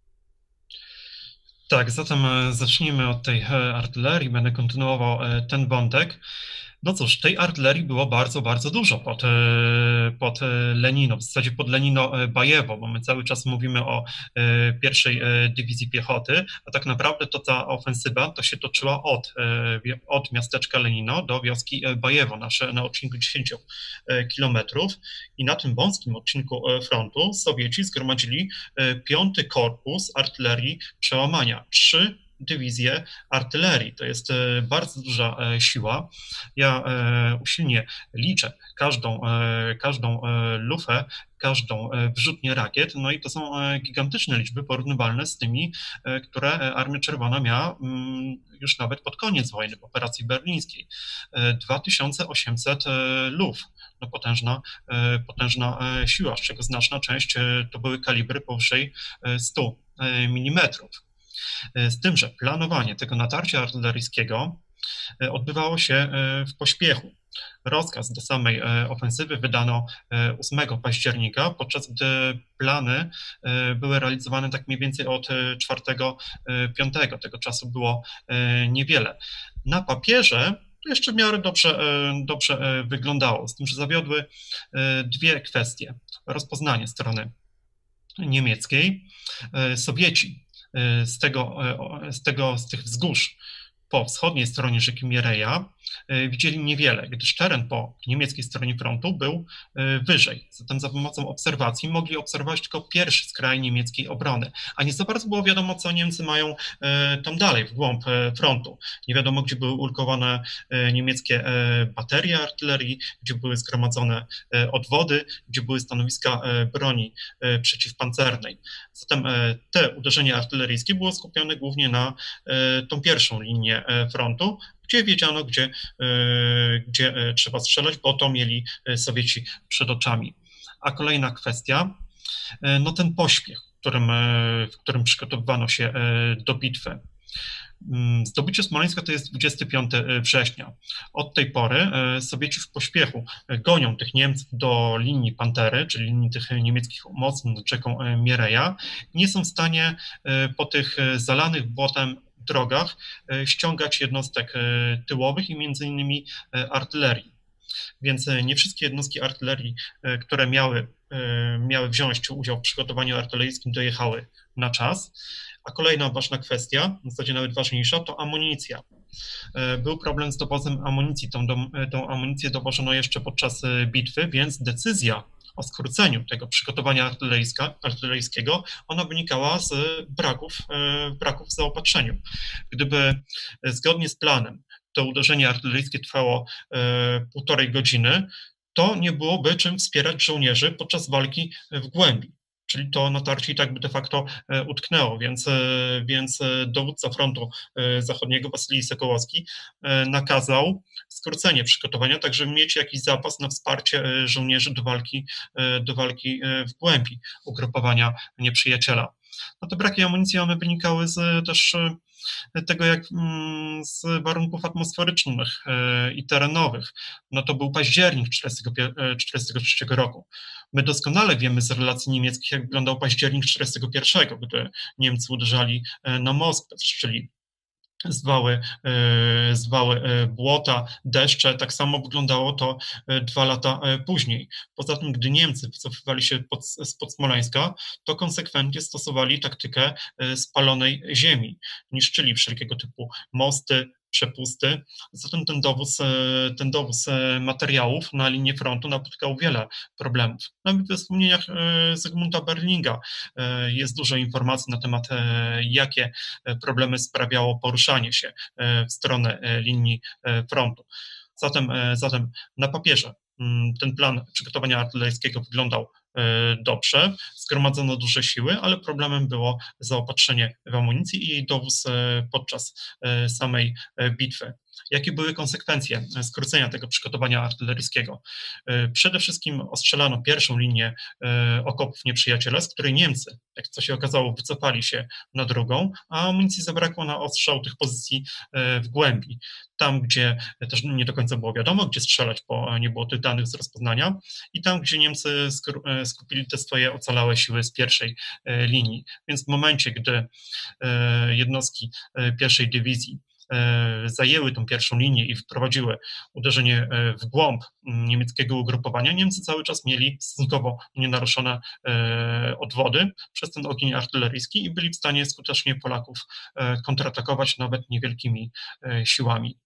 S3: Tak, zatem zacznijmy od tej artylerii, będę kontynuował ten wątek. No cóż, tej artylerii było bardzo, bardzo dużo pod Lenino, w zasadzie pod Lenino-Bajewo, bo my cały czas mówimy o pierwszej dywizji piechoty, a tak naprawdę to ta ofensywa to się toczyła od miasteczka Lenino do wioski Bajewo, na odcinku 10 kilometrów i na tym wąskim odcinku frontu Sowieci zgromadzili 5. Korpus Artylerii Przełamania, 3 dywizje artylerii. To jest bardzo duża siła. Ja usilnie liczę każdą lufę, każdą wrzutnię rakiet, no i to są gigantyczne liczby porównywalne z tymi, które Armia Czerwona miała już nawet pod koniec wojny, w operacji berlińskiej. 2800 luf. No potężna siła, z czego znaczna część to były kalibry powyżej 100 mm. Z tym, że planowanie tego natarcia artyleryjskiego odbywało się w pośpiechu. Rozkaz do samej ofensywy wydano 8 października, podczas gdy plany były realizowane tak mniej więcej od 4-5. Tego czasu było niewiele. Na papierze to jeszcze w miarę dobrze wyglądało, z tym, że zawiodły 2 kwestie. Rozpoznanie strony niemieckiej. Sowieci z tych wzgórz po wschodniej stronie rzeki Miereja widzieli niewiele, gdyż teren po niemieckiej stronie frontu był wyżej. Zatem za pomocą obserwacji mogli obserwować tylko pierwszy skraj niemieckiej obrony, a nie za bardzo było wiadomo, co Niemcy mają tam dalej, w głąb frontu. Nie wiadomo, gdzie były ulokowane niemieckie baterie artylerii, gdzie były zgromadzone odwody, gdzie były stanowiska broni przeciwpancernej. Zatem te uderzenie artyleryjskie było skupione głównie na tą pierwszą linię frontu, gdzie wiedziano, gdzie trzeba strzelać, bo to mieli Sowieci przed oczami. A kolejna kwestia, no ten pośpiech, w którym przygotowywano się do bitwy. Zdobycie Smoleńska to jest 25 września. Od tej pory Sowieci w pośpiechu gonią tych Niemców do linii Pantery, czyli linii tych niemieckich umocnień nad rzeką Miereja. Nie są w stanie po tych zalanych błotem drogach ściągać jednostek tyłowych i między innymi artylerii. Więc nie wszystkie jednostki artylerii, które miały wziąć udział w przygotowaniu artyleryjskim, dojechały na czas. A kolejna ważna kwestia, w zasadzie nawet ważniejsza, to amunicja. Był problem z dowozem amunicji. Tą amunicję dowożono jeszcze podczas bitwy, więc decyzja o skróceniu tego przygotowania artyleryjskiego, ona wynikała z braków w zaopatrzeniu. Gdyby zgodnie z planem to uderzenie artyleryjskie trwało 1,5 godziny, to nie byłoby czym wspierać żołnierzy podczas walki w głębi. Czyli to natarcie i tak by de facto utknęło, więc dowódca frontu zachodniego Wasylij Sokołowski nakazał skrócenie przygotowania, tak żeby mieć jakiś zapas na wsparcie żołnierzy do walki w głębi ugrupowania nieprzyjaciela. No te braki amunicji, one wynikały też tego, jak z warunków atmosferycznych i terenowych. No to był październik 1943 roku. My doskonale wiemy z relacji niemieckich, jak wyglądał październik 1941, gdy Niemcy uderzali na Moskwę, czyli zwały, błota, deszcze. Tak samo wyglądało to 2 lata później. Poza tym, gdy Niemcy wycofywali się spod Smoleńska, to konsekwentnie stosowali taktykę spalonej ziemi. Niszczyli wszelkiego typu mosty, przepusty. Zatem ten dowóz materiałów na linię frontu napotkał wiele problemów. Nawet we wspomnieniach Zygmunta Berlinga jest dużo informacji na temat, jakie problemy sprawiało poruszanie się w stronę linii frontu. Zatem na papierze ten plan przygotowania artyleryjskiego wyglądał dobrze, zgromadzono duże siły, ale problemem było zaopatrzenie w amunicję i jej dowóz podczas samej bitwy. Jakie były konsekwencje skrócenia tego przygotowania artyleryjskiego? Przede wszystkim ostrzelano pierwszą linię okopów nieprzyjaciela, z której Niemcy, jak to się okazało, wycofali się na drugą, a amunicji zabrakło na ostrzał tych pozycji w głębi. Tam, gdzie też nie do końca było wiadomo, gdzie strzelać, bo nie było tych danych z rozpoznania, i tam, gdzie Niemcy skupili te swoje ocalałe siły z pierwszej linii. Więc w momencie, gdy jednostki pierwszej dywizji zajęły tą pierwszą linię i wprowadziły uderzenie w głąb niemieckiego ugrupowania, Niemcy cały czas mieli stosunkowo nienaruszone odwody przez ten ogień artyleryjski i byli w stanie skutecznie Polaków kontratakować nawet niewielkimi siłami.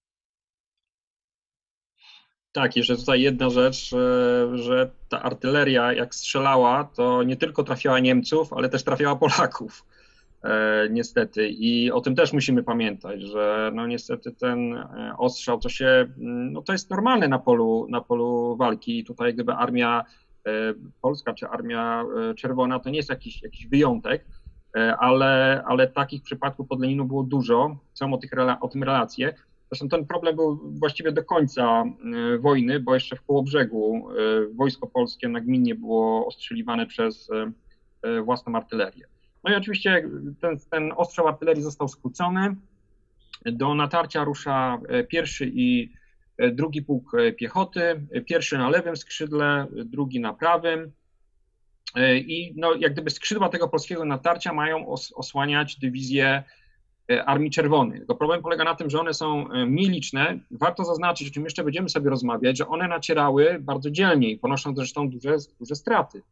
S2: Tak, jeszcze tutaj jedna rzecz, że ta artyleria jak strzelała, to nie tylko trafiała Niemców, ale też trafiała Polaków. Niestety, i o tym też musimy pamiętać, że no niestety ten ostrzał to jest normalne na polu walki. I tutaj gdyby armia polska czy armia czerwona to nie jest jakiś wyjątek, ale takich przypadków pod Leniną było dużo, są o tym relacje. Zresztą ten problem był właściwie do końca wojny, bo jeszcze w Kołobrzegu wojsko polskie nagminnie było ostrzeliwane przez własną artylerię. No i oczywiście ten ostrzał artylerii został skrócony. Do natarcia rusza 1. i 2. pułk piechoty. 1. na lewym skrzydle, 2. na prawym. I no, jak gdyby skrzydła tego polskiego natarcia mają osłaniać dywizję Armii Czerwonej. Tylko problem polega na tym, że one są mniej liczne. Warto zaznaczyć, o czym jeszcze będziemy sobie rozmawiać, że one nacierały bardzo dzielnie i ponoszą zresztą duże straty.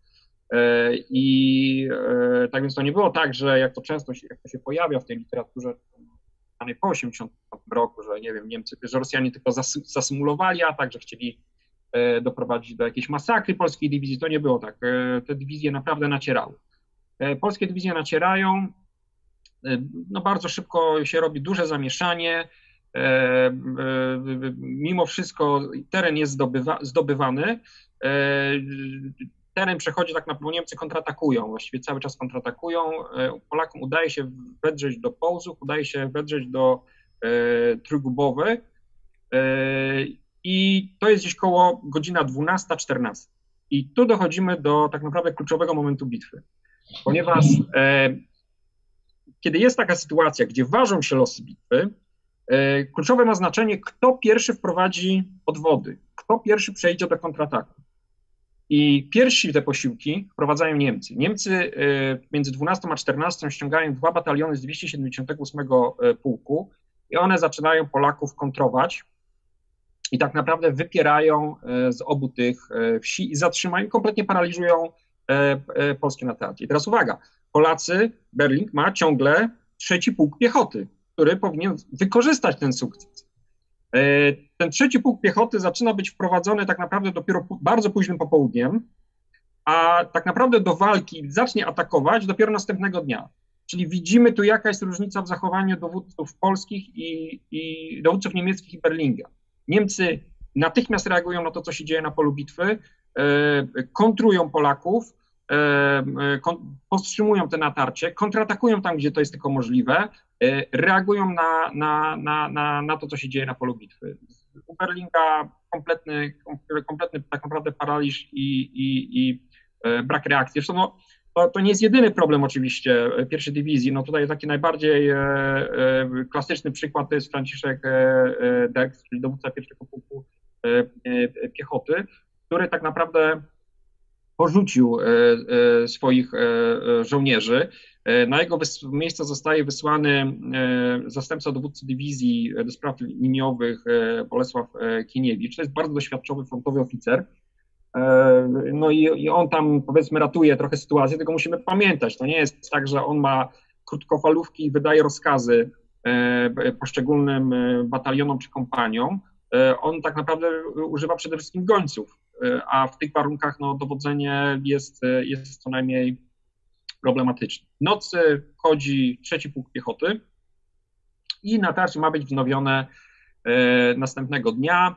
S2: I tak więc to nie było tak, że jak to się pojawia w tej literaturze po 80 roku, że nie wiem, że Rosjanie tylko zasymulowali atak, że chcieli doprowadzić do jakiejś masakry polskiej dywizji. To nie było tak. Te dywizje naprawdę nacierały. Polskie dywizje nacierają, no bardzo szybko się robi duże zamieszanie. Mimo wszystko teren jest zdobywany. Teren przechodzi tak naprawdę, Niemcy kontratakują, właściwie cały czas kontratakują. Polakom udaje się wedrzeć do Połzów, udaje się wedrzeć do Trójgubowy i to jest gdzieś koło godzina 12-14. I tu dochodzimy do tak naprawdę kluczowego momentu bitwy, ponieważ kiedy jest taka sytuacja, gdzie ważą się losy bitwy, kluczowe ma znaczenie, kto pierwszy wprowadzi odwody, kto pierwszy przejdzie do kontrataku. I pierwsi te posiłki wprowadzają Niemcy. Niemcy między 12 a 14 ściągają 2 bataliony z 278 pułku i one zaczynają Polaków kontrować. i tak naprawdę wypierają z obu tych wsi i zatrzymają, kompletnie paraliżują polskie natarcie. I teraz uwaga, Polacy, Berling ma ciągle 3. Pułk Piechoty, który powinien wykorzystać ten sukces. Ten 3. Pułk Piechoty zaczyna być wprowadzony tak naprawdę dopiero bardzo późnym popołudniem, a tak naprawdę do walki zacznie atakować dopiero następnego dnia. Czyli widzimy tu, jaka jest różnica w zachowaniu dowódców polskich i dowódców niemieckich i Berlinga. Niemcy natychmiast reagują na to, co się dzieje na polu bitwy, kontrują Polaków, powstrzymują te natarcie, kontratakują tam, gdzie to jest tylko możliwe, reagują na to, co się dzieje na polu bitwy. U Berlinga kompletny tak naprawdę paraliż i brak reakcji. Zresztą to nie jest jedyny problem oczywiście pierwszej dywizji. No tutaj taki najbardziej klasyczny przykład to jest Franciszek Derks, czyli dowódca 1. Pułku Piechoty, który tak naprawdę porzucił swoich żołnierzy. Na jego miejsce zostaje wysłany zastępca dowódcy dywizji do spraw liniowych Bolesław Kieniewicz. To jest bardzo doświadczony frontowy oficer. No i on tam, powiedzmy, ratuje trochę sytuację, tylko musimy pamiętać, to nie jest tak, że on ma krótkofalówki i wydaje rozkazy poszczególnym batalionom czy kompaniom. On tak naprawdę używa przede wszystkim gońców, a w tych warunkach dowodzenie jest co najmniej problematyczne. W nocy wchodzi 3. Pułk Piechoty i natarcie ma być wznowione następnego dnia.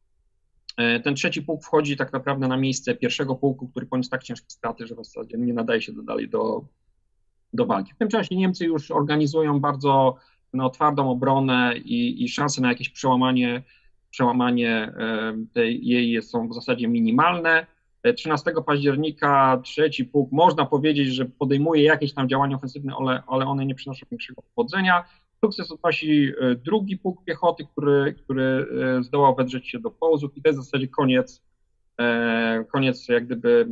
S2: Ten 3. pułk wchodzi tak naprawdę na miejsce 1. pułku, który poniósł tak ciężkie straty, że w zasadzie nie nadaje się dalej do walki. W tym czasie Niemcy już organizują bardzo twardą obronę i szanse na jakieś przełamanie jej są w zasadzie minimalne. 13 października 3. pułk można powiedzieć, że podejmuje jakieś tam działania ofensywne, ale one nie przynoszą większego powodzenia. Sukces odnosi 2. Pułk Piechoty, który zdołał wedrzeć się do Połzów i to jest w zasadzie koniec jak gdyby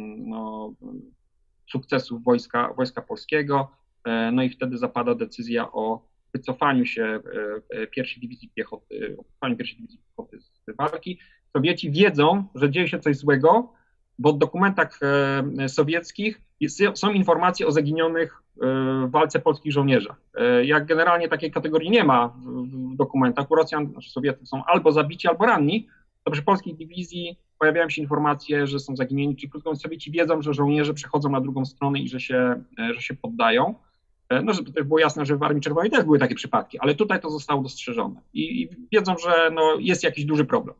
S2: sukcesów wojska polskiego. No i wtedy zapada decyzja o wycofaniu się pierwszej dywizji piechoty z walki. Sowieci wiedzą, że dzieje się coś złego, bo w dokumentach sowieckich są informacje o zaginionych w walce polskich żołnierzach. Jak generalnie takiej kategorii nie ma w dokumentach, u Rosjan, Sowietów są albo zabici, albo ranni, to przy polskiej dywizji pojawiają się informacje, że są zaginieni, czyli krótko mówiąc, Sowieci wiedzą, że żołnierze przechodzą na drugą stronę i że się poddają. No, żeby też było jasne, że w Armii Czerwonej też były takie przypadki, ale tutaj to zostało dostrzeżone i wiedzą, że jest jakiś duży problem.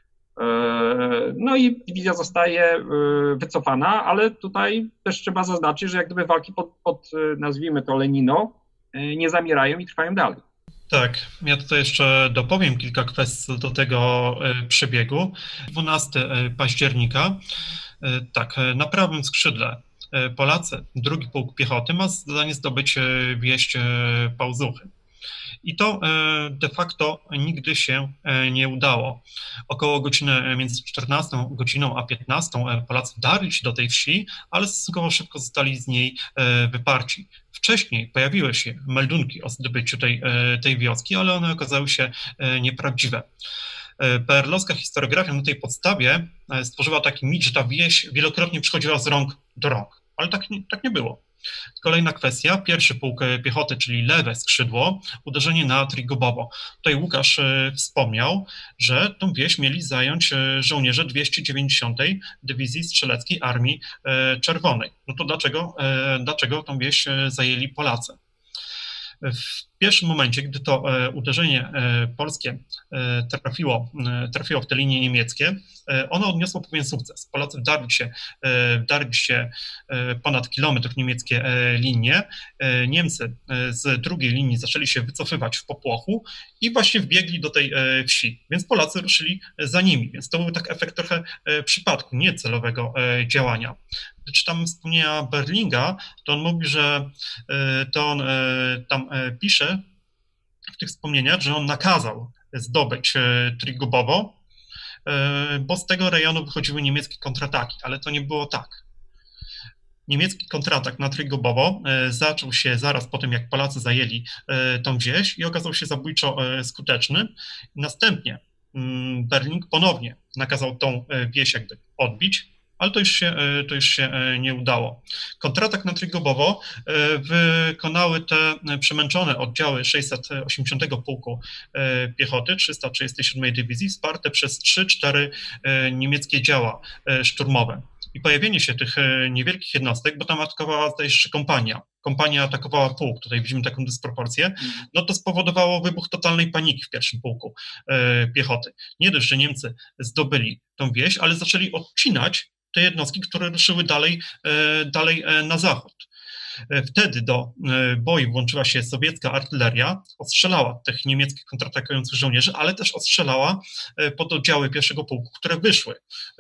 S2: No i dywizja zostaje wycofana, ale tutaj też trzeba zaznaczyć, że jak gdyby walki pod nazwijmy to Lenino, nie zamierają i trwają dalej.
S3: Tak, ja tutaj jeszcze dopowiem kilka kwestii do tego przebiegu. 12 października, tak, na prawym skrzydle Polacy, 2. Pułk Piechoty ma zadanie zdobyć wieść Pałzuchy. I to de facto nigdy się nie udało. Około godziny, między 14 godziną a 15 Polacy wdarli się do tej wsi, ale stosunkowo szybko zostali z niej wyparci. Wcześniej pojawiły się meldunki o zdobyciu tej wioski, ale one okazały się nieprawdziwe. PRL-owska historiografia na tej podstawie stworzyła taki mit, że ta wieś wielokrotnie przechodziła z rąk do rąk, ale tak nie było. Kolejna kwestia, 1. Pułk Piechoty, czyli lewe skrzydło, uderzenie na Trigobowo. Tutaj Łukasz wspomniał, że tą wieś mieli zająć żołnierze 290. Dywizji Strzeleckiej Armii Czerwonej. No to dlaczego tą wieś zajęli Polacy? W pierwszym momencie, gdy to uderzenie polskie trafiło w te linie niemieckie, ono odniosło pewien sukces. Polacy wdarli się ponad kilometr w niemieckie linie. Niemcy z drugiej linii zaczęli się wycofywać w popłochu i właśnie wbiegli do tej wsi, więc Polacy ruszyli za nimi. Więc to był tak efekt trochę przypadku, nie celowego działania. Gdy czytamy wspomnienia Berlinga, to on mówi, że on tam pisze w tych wspomnieniach, że on nakazał zdobyć Trigobowo, bo z tego rejonu wychodziły niemieckie kontrataki, ale to nie było tak. Niemiecki kontratak na Trigobowo zaczął się zaraz po tym, jak Polacy zajęli tą wieś i okazał się zabójczo skuteczny. Następnie Berling ponownie nakazał tą wieś jakby odbić, ale to już się nie udało. Kontratak na Trygobowo wykonały te przemęczone oddziały 680 Pułku Piechoty 337 Dywizji, wsparte przez 3-4 niemieckie działa szturmowe. I pojawienie się tych niewielkich jednostek, bo tam atakowała zdaje się kompania atakowała pułk, tutaj widzimy taką dysproporcję, no to spowodowało wybuch totalnej paniki w pierwszym pułku piechoty. Nie dość, że Niemcy zdobyli tą wieś, ale zaczęli odcinać te jednostki, które ruszyły dalej na zachód. Wtedy do boju włączyła się sowiecka artyleria, ostrzelała tych niemieckich kontratakujących żołnierzy, ale też ostrzelała pododdziały pierwszego pułku, które wyszły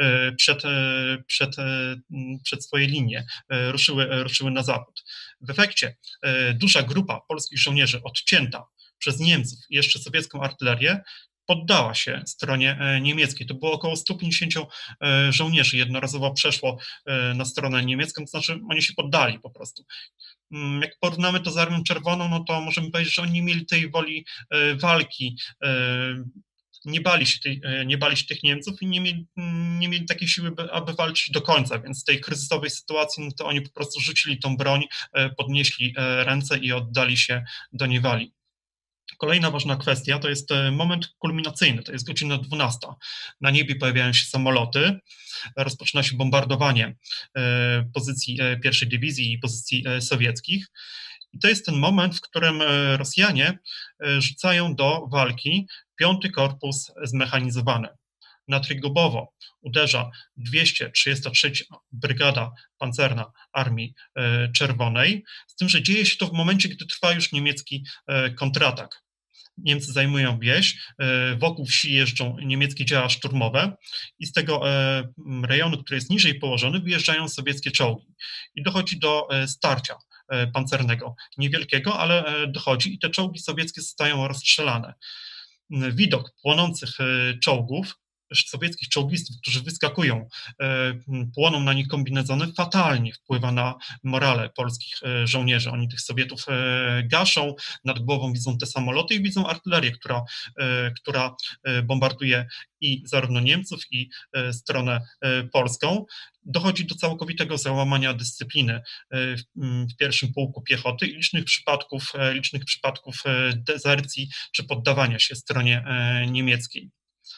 S3: przed swoje linie, ruszyły na zachód. W efekcie duża grupa polskich żołnierzy odcięta przez Niemców i jeszcze sowiecką artylerię poddała się stronie niemieckiej. To było około 150 żołnierzy jednorazowo przeszło na stronę niemiecką, to znaczy oni się poddali po prostu. Jak porównamy to z Armią Czerwoną, no to możemy powiedzieć, że oni nie mieli tej woli walki, nie bali się tych Niemców i nie mieli takiej siły, aby walczyć do końca, więc w tej kryzysowej sytuacji no to oni po prostu rzucili tą broń, podnieśli ręce i oddali się do niewali. Kolejna ważna kwestia to jest moment kulminacyjny, to jest godzina 12. Na niebie pojawiają się samoloty, rozpoczyna się bombardowanie pozycji pierwszej dywizji i pozycji sowieckich. I to jest ten moment, w którym Rosjanie rzucają do walki 5. Korpus Zmechanizowany. Na Trygobowo uderza 233 Brygada Pancerna Armii Czerwonej, z tym, że dzieje się to w momencie, gdy trwa już niemiecki kontratak. Niemcy zajmują wieś, wokół wsi jeżdżą niemieckie działa szturmowe i z tego rejonu, który jest niżej położony, wyjeżdżają sowieckie czołgi i dochodzi do starcia pancernego, niewielkiego, ale dochodzi i te czołgi sowieckie zostają rozstrzelane. Widok płonących czołgów, sowieckich czołgistów, którzy wyskakują, płoną na nich kombinezony, fatalnie wpływa na morale polskich żołnierzy. Oni tych Sowietów gaszą, nad głową widzą te samoloty i widzą artylerię, która bombarduje i zarówno Niemców, i stronę polską. Dochodzi do całkowitego załamania dyscypliny w pierwszym pułku piechoty i licznych przypadków dezercji czy poddawania się stronie niemieckiej.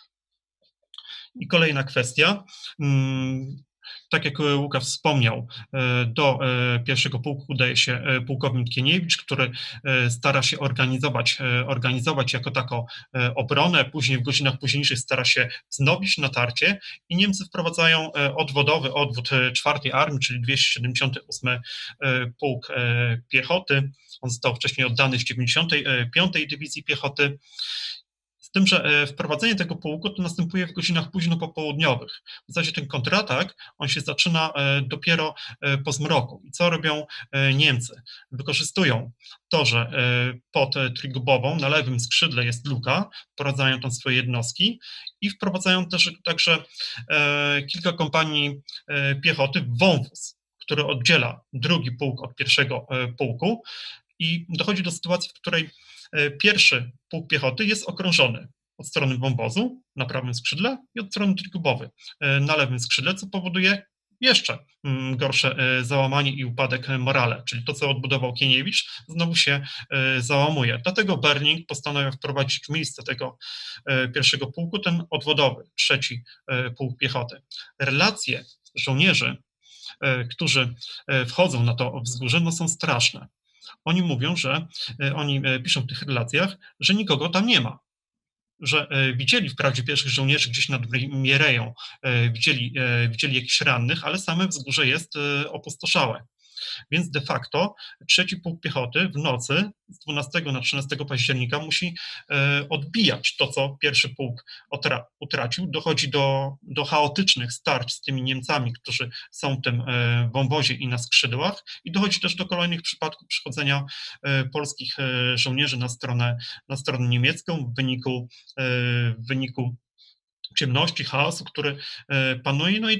S3: I kolejna kwestia, tak jak Łukasz wspomniał, do pierwszego pułku udaje się pułkownik Kieniewicz, który stara się organizować jako taką obronę, później w godzinach późniejszych stara się wznowić natarcie i Niemcy wprowadzają odwodowy odwód 4. Armii, czyli 278 Pułk Piechoty. On został wcześniej oddany z 95. Dywizji Piechoty. Z tym, że wprowadzenie tego pułku to następuje w godzinach późno popołudniowych. W zasadzie ten kontratak, on się zaczyna dopiero po zmroku. I co robią Niemcy? Wykorzystują to, że pod Tryggubową na lewym skrzydle jest luka, wprowadzają tam swoje jednostki i wprowadzają też także kilka kompanii piechoty w wąwóz, który oddziela drugi pułk od pierwszego pułku i dochodzi do sytuacji, w której pierwszy pułk piechoty jest okrążony od strony wąwozu na prawym skrzydle i od strony Trygubowy na lewym skrzydle, co powoduje jeszcze gorsze załamanie i upadek morale, czyli to, co odbudował Kieniewicz, znowu się załamuje. Dlatego Berling postanawia wprowadzić w miejsce tego pierwszego pułku ten odwodowy, 3. pułk piechoty. Relacje żołnierzy, którzy wchodzą na to wzgórze, no są straszne. Oni mówią, że oni piszą w tych relacjach, że nikogo tam nie ma, że widzieli wprawdzie pierwszych żołnierzy gdzieś nad Miereją, widzieli jakichś rannych, ale same wzgórze jest opustoszałe. Więc de facto 3. Pułk Piechoty w nocy z 12 na 13 października musi odbijać to, co pierwszy pułk utracił. Dochodzi do chaotycznych starć z tymi Niemcami, którzy są w tym wąwozie i na skrzydłach i dochodzi też do kolejnych przypadków przychodzenia polskich żołnierzy na stronę niemiecką w wyniku ciemności, chaosu, który panuje, no i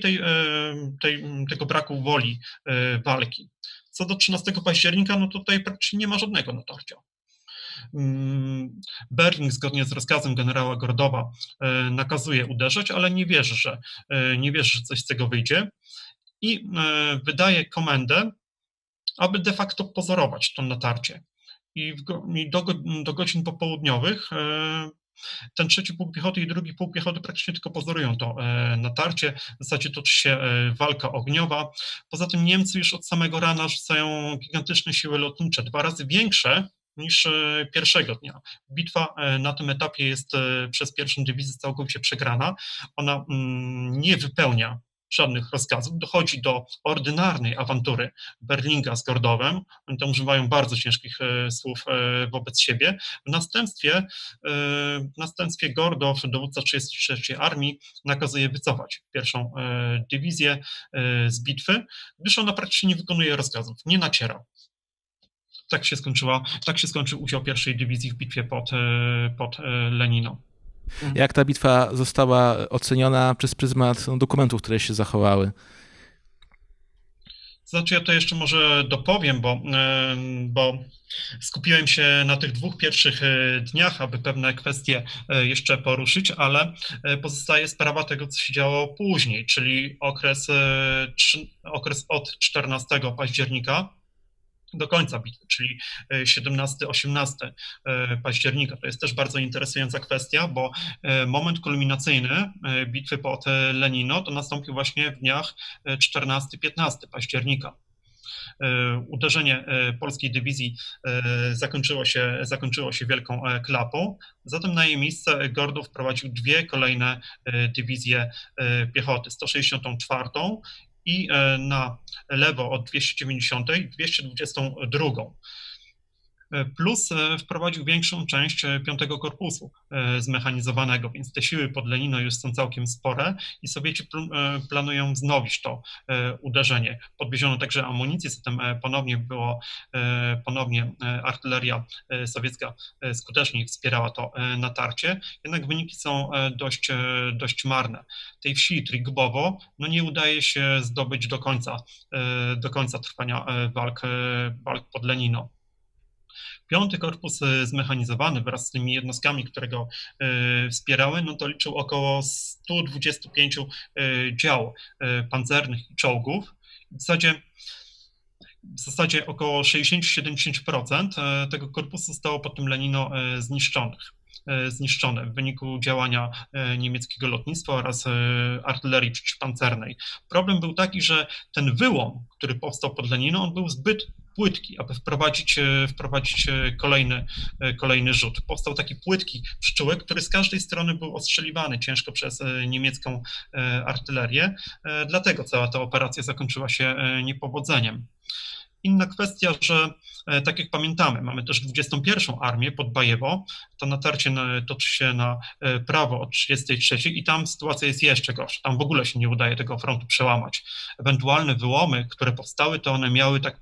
S3: tego braku woli walki. Co do 13 października, no to tutaj praktycznie nie ma żadnego natarcia. Berling zgodnie z rozkazem generała Gordowa nakazuje uderzać, ale nie wierzy, że coś z tego wyjdzie i wydaje komendę, aby de facto pozorować to natarcie. I do godzin popołudniowych ten trzeci pułk piechoty i drugi pułk piechoty praktycznie tylko pozorują to natarcie. W zasadzie toczy się walka ogniowa. Poza tym Niemcy już od samego rana rzucają gigantyczne siły lotnicze, 2 razy większe niż pierwszego dnia. Bitwa na tym etapie jest przez pierwszą dywizję całkowicie przegrana. Ona nie wypełnia żadnych rozkazów. Dochodzi do ordynarnej awantury Berlinga z Gordowem. Oni tam używają bardzo ciężkich słów wobec siebie. W następstwie Gordow, dowódca 33. Armii, nakazuje wycofać pierwszą dywizję z bitwy, gdyż ona praktycznie nie wykonuje rozkazów, nie naciera. Tak się skończył udział pierwszej dywizji w bitwie pod Lenino.
S1: Jak ta bitwa została oceniona przez pryzmat dokumentów, które się zachowały?
S3: Znaczy ja to jeszcze może dopowiem, bo skupiłem się na tych 2 pierwszych dniach, aby pewne kwestie jeszcze poruszyć, ale pozostaje sprawa tego, co się działo później, czyli okres od 14 października do końca bitwy, czyli 17-18 października. To jest też bardzo interesująca kwestia, bo moment kulminacyjny bitwy pod Lenino to nastąpił właśnie w dniach 14-15 października. Uderzenie polskiej dywizji zakończyło się wielką klapą, zatem na jej miejsce Gordow wprowadził 2 kolejne dywizje piechoty, 164 i na lewo od 290, 222. Plus wprowadził większą część 5 Korpusu zmechanizowanego, więc te siły pod Lenino już są całkiem spore i Sowieci planują wznowić to uderzenie. Podwieziono także amunicję, zatem ponownie artyleria sowiecka skutecznie wspierała to natarcie, jednak wyniki są dość marne. Tej wsi Trigbowo nie udaje się zdobyć do końca trwania walk pod Lenino. 5 Korpus zmechanizowany wraz z tymi jednostkami, które go wspierały, to liczył około 125 dział pancernych i czołgów. W zasadzie około 60-70% tego korpusu zostało pod tym Lenino zniszczone w wyniku działania niemieckiego lotnictwa oraz artylerii przeciwpancernej. Problem był taki, że ten wyłom, który powstał pod Lenino, on był zbyt płytki, aby wprowadzić kolejny rzut. Powstał taki płytki przyczółek, który z każdej strony był ostrzeliwany ciężko przez niemiecką artylerię, dlatego cała ta operacja zakończyła się niepowodzeniem. Inna kwestia, że tak jak pamiętamy, mamy też 21. Armię pod Bajewo, to natarcie toczy się na prawo od 33 i tam sytuacja jest jeszcze gorsza, tam w ogóle się nie udaje tego frontu przełamać. Ewentualne wyłomy, które powstały, to one miały tak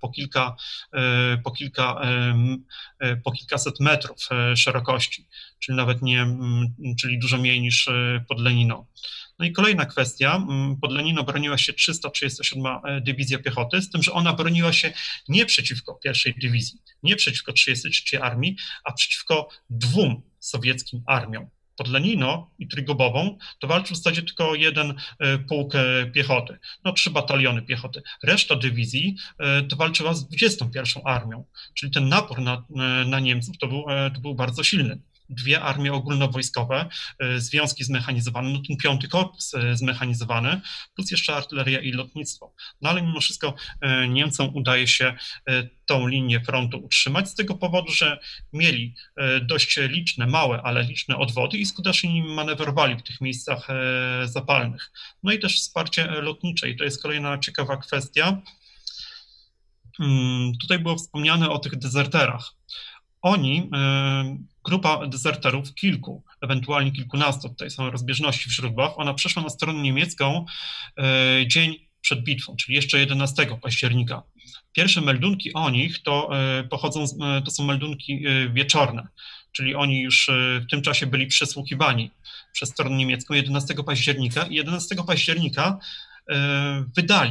S3: po kilkaset metrów szerokości, czyli dużo mniej niż pod Lenino. No i kolejna kwestia, pod Lenino broniła się 337 Dywizja Piechoty, z tym, że ona broniła się nie przeciwko pierwszej dywizji, nie przeciwko 33 Armii, a przeciwko 2 sowieckim armiom. Pod Lenino i Trigobową to walczył w zasadzie tylko 1 pułk piechoty, 3 bataliony piechoty. Reszta dywizji to walczyła z 21 Armią, czyli ten napór na Niemców to był bardzo silny. 2 armie ogólnowojskowe, związki zmechanizowane, ten 5 korpus zmechanizowany, plus jeszcze artyleria i lotnictwo. Ale mimo wszystko Niemcom udaje się tą linię frontu utrzymać z tego powodu, że mieli dość liczne, małe, ale liczne odwody i skutecznie nim manewrowali w tych miejscach zapalnych. No i też wsparcie lotnicze i to jest kolejna ciekawa kwestia. Tutaj było wspomniane o tych dezerterach. Grupa dezerterów, kilku, ewentualnie kilkunastu, tutaj są rozbieżności w źródłach, ona przeszła na stronę niemiecką dzień przed bitwą, czyli jeszcze 11 października. Pierwsze meldunki o nich to są meldunki wieczorne, czyli oni już w tym czasie byli przesłuchiwani przez stronę niemiecką 11 października i 11 października wydali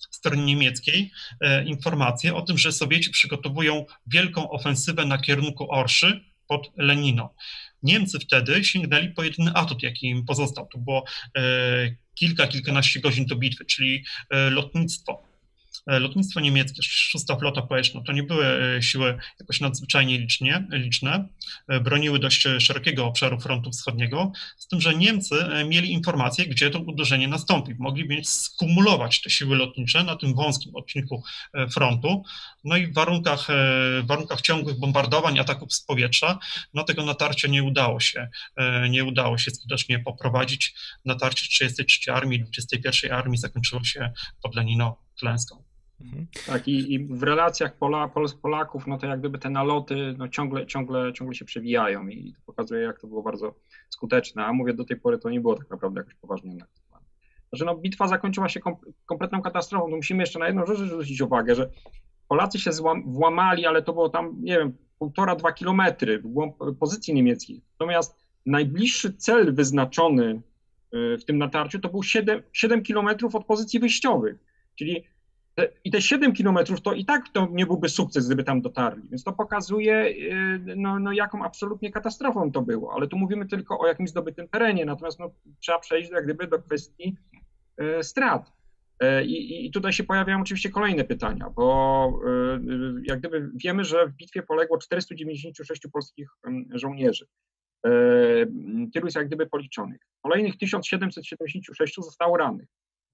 S3: stronie niemieckiej informacje o tym, że Sowieci przygotowują wielką ofensywę na kierunku Orszy pod Leniną. Niemcy wtedy sięgnęli po jedyny atut, jaki im pozostał. To było kilkanaście godzin do bitwy, czyli lotnictwo. Lotnictwo niemieckie, 6. flota powietrzna, to nie były siły jakoś nadzwyczajnie liczne, broniły dość szerokiego obszaru frontu wschodniego, z tym, że Niemcy mieli informację, gdzie to uderzenie nastąpi. Mogli więc skumulować te siły lotnicze na tym wąskim odcinku frontu, no i w warunkach ciągłych bombardowań, ataków z powietrza, no tego natarcia nie udało się skutecznie poprowadzić. Natarcie 33 Armii, 21 Armii zakończyło się pod Lenino klęską.
S2: Tak, i w relacjach Polaków, no to jak gdyby te naloty no ciągle się przewijają i to pokazuje, jak to było bardzo skuteczne, a mówię, do tej pory to nie było tak naprawdę jakoś poważnie analizowane. Znaczy, no, bitwa zakończyła się kompletną katastrofą. No, musimy jeszcze na jedną rzecz zwrócić uwagę, że Polacy się włamali, ale to było tam, nie wiem, 1,5–2 kilometry w głąb pozycji niemieckich. Natomiast najbliższy cel wyznaczony w tym natarciu to był 7 kilometrów od pozycji wyjściowych, czyli te 7 kilometrów to i tak to nie byłby sukces, gdyby tam dotarli, więc to pokazuje, no jaką absolutnie katastrofą to było, ale tu mówimy tylko o jakimś zdobytym terenie, natomiast no, trzeba przejść jak gdyby do kwestii strat. I tutaj się pojawiają oczywiście kolejne pytania, bo jak gdyby wiemy, że w bitwie poległo 496 polskich żołnierzy. Tylu jest jak gdyby policzonych. Kolejnych 1776 zostało rannych.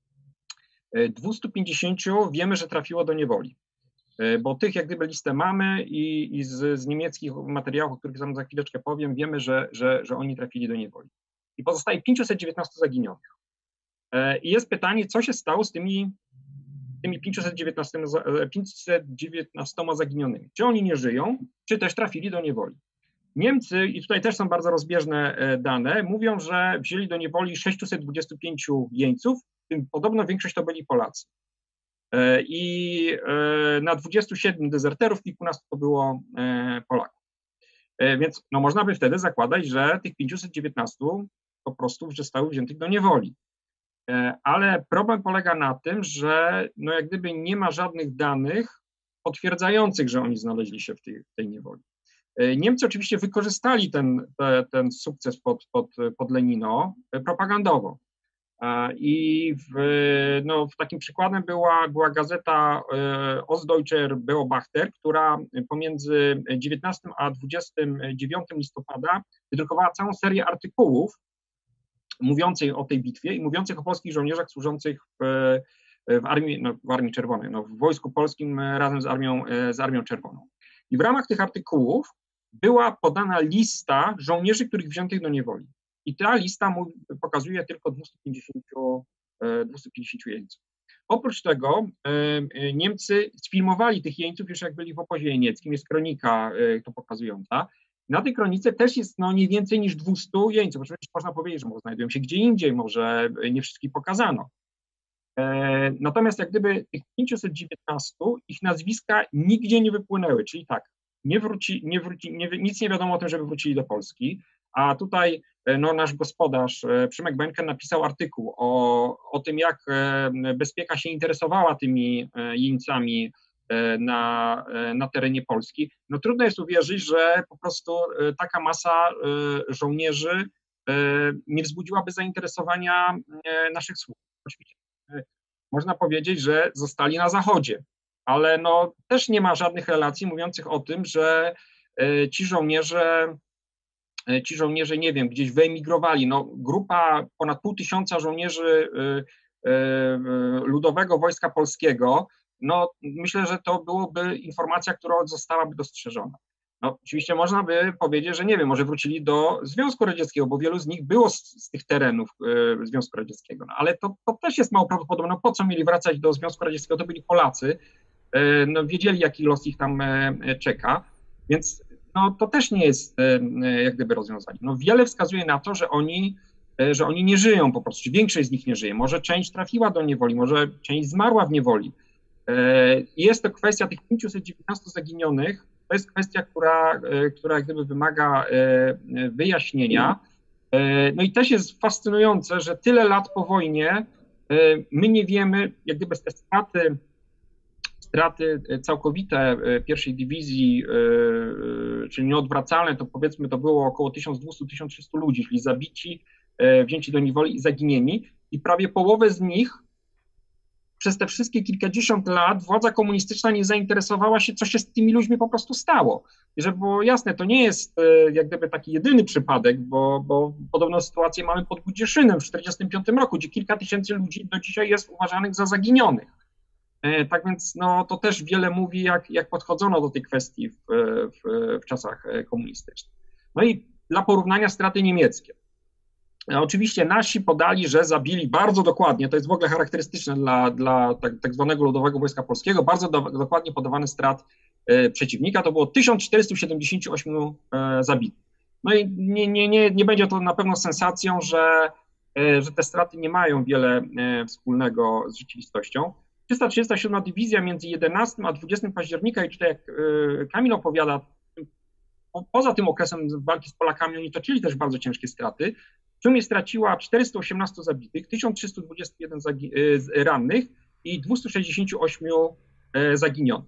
S2: 250 wiemy, że trafiło do niewoli, bo tych jak gdyby listę mamy i z niemieckich materiałów, o których za chwileczkę powiem, wiemy, że oni trafili do niewoli. I pozostaje 519 zaginionych. I jest pytanie, co się stało z tymi 519 zaginionymi. Czy oni nie żyją, czy też trafili do niewoli. Niemcy, i tutaj też są bardzo rozbieżne dane, mówią, że wzięli do niewoli 625 jeńców, w tym podobno większość to byli Polacy. I na 27 dezerterów kilkunastu to było Polaków. Więc no, można by wtedy zakładać, że tych 519 po prostu zostało wziętych do niewoli. Ale problem polega na tym, że no, jak gdyby nie ma żadnych danych potwierdzających, że oni znaleźli się w tej niewoli. Niemcy oczywiście wykorzystali ten sukces pod Lenino propagandowo. I w takim przykładem była gazeta Ostdeutscher Beobachter, która pomiędzy 19 a 29 listopada wydrukowała całą serię artykułów mówiących o tej bitwie i mówiących o polskich żołnierzach służących w Armii Czerwonej, w Wojsku Polskim razem z Armią Czerwoną. I w ramach tych artykułów była podana lista żołnierzy, których wziętych do niewoli. I ta lista pokazuje tylko 250 jeńców. Oprócz tego Niemcy sfilmowali tych jeńców już jak byli w obozie jenieckim, jest kronika to pokazująca. Na tej kronice też jest nie więcej niż 200 jeńców. Oczywiście można powiedzieć, że może znajdują się gdzie indziej, może nie wszystkich pokazano. Natomiast jak gdyby tych 519, ich nazwiska nigdzie nie wypłynęły, czyli tak, nic nie wiadomo o tym, żeby wrócili do Polski, a tutaj nasz gospodarz Przemek Benken napisał artykuł o tym, jak bezpieka się interesowała tymi jeńcami na terenie Polski. No trudno jest uwierzyć, że po prostu taka masa żołnierzy nie wzbudziłaby zainteresowania naszych służb. Oczywiście można powiedzieć, że zostali na zachodzie, ale no też nie ma żadnych relacji mówiących o tym, że ci żołnierze, nie wiem, gdzieś wyemigrowali. No, grupa ponad 500 żołnierzy Ludowego Wojska Polskiego, no myślę, że to byłoby informacja, która zostałaby dostrzeżona. No, oczywiście można by powiedzieć, że nie wiem, może wrócili do Związku Radzieckiego, bo wielu z nich było z tych terenów Związku Radzieckiego, no, ale to też jest mało prawdopodobne. No, po co mieli wracać do Związku Radzieckiego? To byli Polacy, no, wiedzieli, jaki los ich tam czeka, więc no, to też nie jest jak gdyby rozwiązanie. No, wiele wskazuje na to, że oni nie żyją po prostu, większość z nich nie żyje. Może część trafiła do niewoli, może część zmarła w niewoli. Jest to kwestia tych 519 zaginionych, to jest kwestia, która jak gdyby wymaga wyjaśnienia. No i też jest fascynujące, że tyle lat po wojnie My nie wiemy, jak gdyby te straty całkowite pierwszej dywizji, czyli nieodwracalne, to powiedzmy to było około 1200-1300 ludzi, czyli zabici, wzięci do niewoli i zaginieni, i prawie połowę z nich przez te wszystkie kilkadziesiąt lat władza komunistyczna nie zainteresowała się, co się z tymi ludźmi po prostu stało. I żeby było jasne, to nie jest jak gdyby taki jedyny przypadek, bo podobną sytuację mamy pod Budzieszynem w 1945 roku, gdzie kilka tysięcy ludzi do dzisiaj jest uważanych za zaginionych. Tak więc no, to też wiele mówi, jak podchodzono do tej kwestii w czasach komunistycznych. No i dla porównania straty niemieckie. Oczywiście nasi podali, że zabili bardzo dokładnie, to jest w ogóle charakterystyczne dla tak zwanego Ludowego Wojska Polskiego, bardzo dokładnie podawany strat przeciwnika, to było 1478 zabitych. No i nie będzie to na pewno sensacją, że te straty nie mają wiele wspólnego z rzeczywistością. 337 dywizja między 11 a 20 października, i tutaj jak Kamil opowiada, poza tym okresem walki z Polakami oni toczyli też bardzo ciężkie straty. W sumie straciła 418 zabitych, 1321 rannych i 268 zaginionych.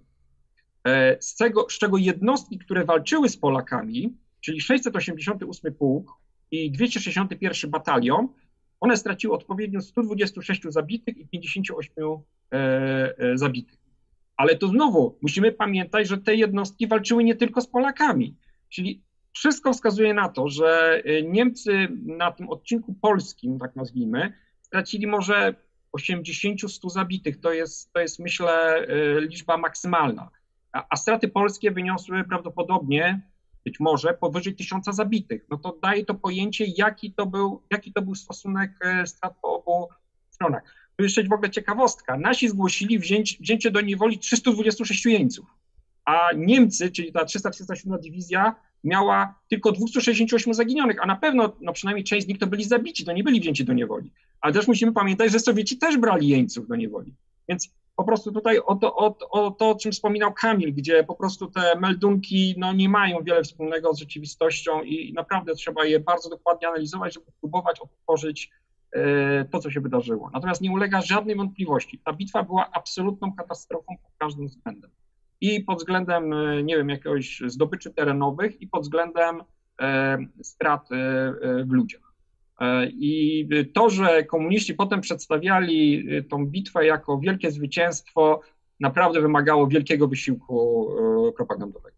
S2: Z czego jednostki, które walczyły z Polakami, czyli 688 Pułk i 261 Batalion, one straciły odpowiednio 126 zabitych i 58 zabitych. Ale to znowu musimy pamiętać, że te jednostki walczyły nie tylko z Polakami, czyli wszystko wskazuje na to, że Niemcy na tym odcinku polskim, tak nazwijmy, stracili może 80-100 zabitych. To jest myślę liczba maksymalna. A straty polskie wyniosły prawdopodobnie, być może, powyżej 1000 zabitych. No to daje to pojęcie, jaki to był stosunek strat po obu stronach. Tu jeszcze w ogóle ciekawostka. Nasi zgłosili wzięcie do niewoli 326 jeńców, a Niemcy, czyli ta 337 dywizja, miała tylko 268 zaginionych, a na pewno, no przynajmniej część z nich to byli zabici, to nie byli wzięci do niewoli. Ale też musimy pamiętać, że Sowieci też brali jeńców do niewoli. Więc po prostu tutaj o to, o czym wspominał Kamil, gdzie po prostu te meldunki no, nie mają wiele wspólnego z rzeczywistością i naprawdę trzeba je bardzo dokładnie analizować, żeby próbować odtworzyć to, co się wydarzyło. Natomiast nie ulega żadnej wątpliwości. Ta bitwa była absolutną katastrofą pod każdym względem. I pod względem, nie wiem, jakiejś zdobyczy terenowych i pod względem strat w ludziach. I to, że komuniści potem przedstawiali tą bitwę jako wielkie zwycięstwo, naprawdę wymagało wielkiego wysiłku propagandowego.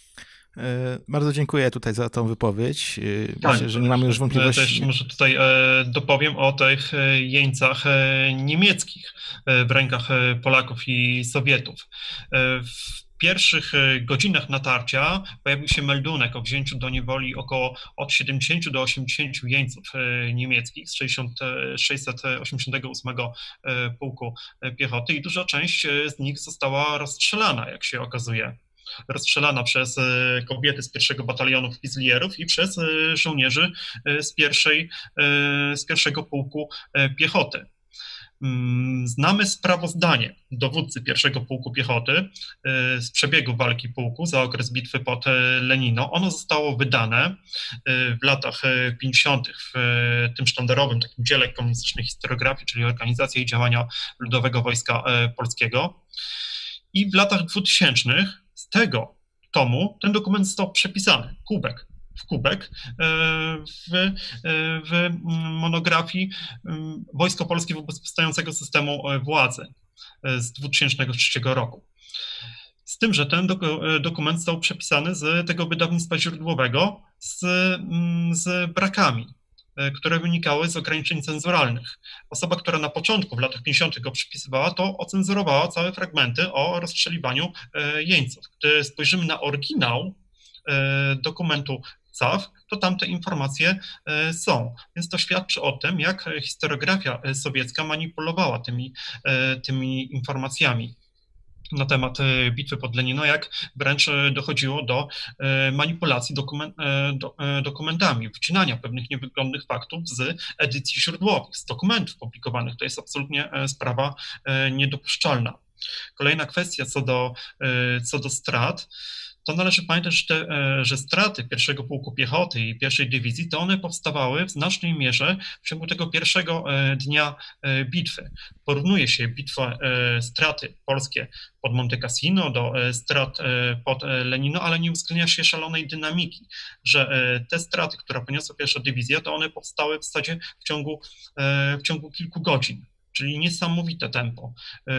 S1: Bardzo dziękuję tutaj za tą wypowiedź.
S3: Tak,
S1: myślę, że nie mamy już wątpliwości.
S3: Też może tutaj dopowiem o tych jeńcach niemieckich w rękach Polaków i Sowietów. W pierwszych godzinach natarcia pojawił się meldunek o wzięciu do niewoli od 70 do 80 jeńców niemieckich z 688 Pułku Piechoty i duża część z nich została rozstrzelana, jak się okazuje. Rozstrzelana przez kobiety z pierwszego batalionu fizlierów i przez żołnierzy z pierwszego pułku piechoty. Znamy sprawozdanie dowódcy pierwszego pułku piechoty z przebiegu walki pułku za okres bitwy pod Lenino. Ono zostało wydane w latach 50. w tym sztandarowym takim dziele komunistycznej historiografii, czyli Organizacja i działania Ludowego Wojska Polskiego. I w latach 2000 z tego tomu ten dokument został przepisany, kubek w monografii Wojsko Polskie wobec powstającego systemu władzy z 2003 roku. Z tym, że ten dokument został przepisany z tego wydawnictwa źródłowego z brakami, które wynikały z ograniczeń cenzuralnych. Osoba, która na początku, w latach 50. go przepisywała, to ocenzurowała całe fragmenty o rozstrzeliwaniu jeńców. Gdy spojrzymy na oryginał dokumentu CAW, to tam te informacje są. Więc to świadczy o tym, jak historiografia sowiecka manipulowała tymi informacjami na temat bitwy pod Lenino, jak wręcz dochodziło do manipulacji dokumentami, wcinania pewnych niewygodnych faktów z edycji źródłowych, z dokumentów publikowanych. To jest absolutnie sprawa niedopuszczalna. Kolejna kwestia co do strat, to należy pamiętać, że straty pierwszego pułku piechoty i pierwszej dywizji, to one powstawały w znacznej mierze w ciągu tego pierwszego dnia bitwy. Porównuje się straty polskie pod Monte Cassino do strat pod Lenino, ale nie uwzględnia się szalonej dynamiki, że te straty, które poniosła pierwsza dywizja, to one powstały w zasadzie w ciągu kilku godzin, czyli niesamowite tempo.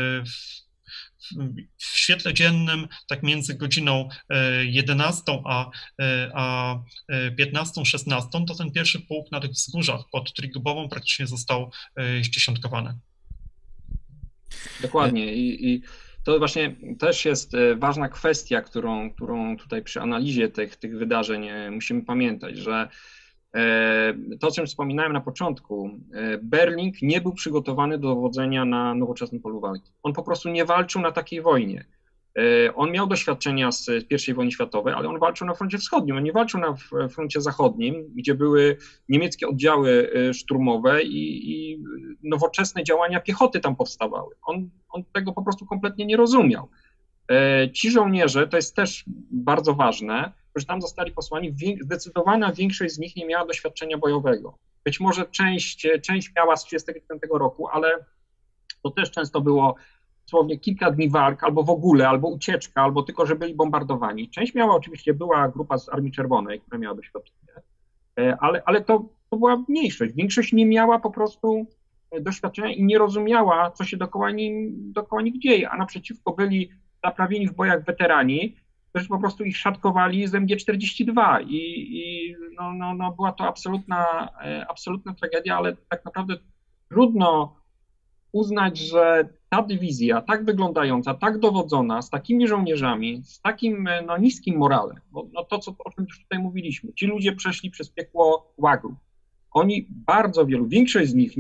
S3: W świetle dziennym, tak między godziną 11 a 15, 16, to ten pierwszy pułk na tych wzgórzach pod Trigubową praktycznie został zdziesiątkowany.
S2: Dokładnie i to właśnie też jest ważna kwestia, którą tutaj przy analizie tych wydarzeń musimy pamiętać, że to, o czym wspominałem na początku, Berling nie był przygotowany do dowodzenia na nowoczesnym polu walki. On po prostu nie walczył na takiej wojnie. On miał doświadczenia z I wojny światowej, ale on walczył na froncie wschodnim, on nie walczył na froncie zachodnim, gdzie były niemieckie oddziały szturmowe i nowoczesne działania piechoty tam powstawały. On tego po prostu kompletnie nie rozumiał. Ci żołnierze, to jest też bardzo ważne, którzy tam zostali posłani, zdecydowana większość z nich nie miała doświadczenia bojowego. Być może część miała z 1935 roku, ale to też często było dosłownie kilka dni walk, albo w ogóle, albo ucieczka, albo tylko, że byli bombardowani. Część miała oczywiście, była grupa z Armii Czerwonej, która miała doświadczenie, ale to była mniejszość. Większość nie miała po prostu doświadczenia i nie rozumiała, co się dookoła nich dzieje, a naprzeciwko byli zaprawieni w bojach weterani, którzy po prostu ich szatkowali z MG-42 i była to absolutna tragedia, ale tak naprawdę trudno uznać, że ta dywizja tak wyglądająca, tak dowodzona, z takimi żołnierzami, z takim niskim moralem, bo o czym już tutaj mówiliśmy, ci ludzie przeszli przez piekło łagru. Oni bardzo wielu, większość z nich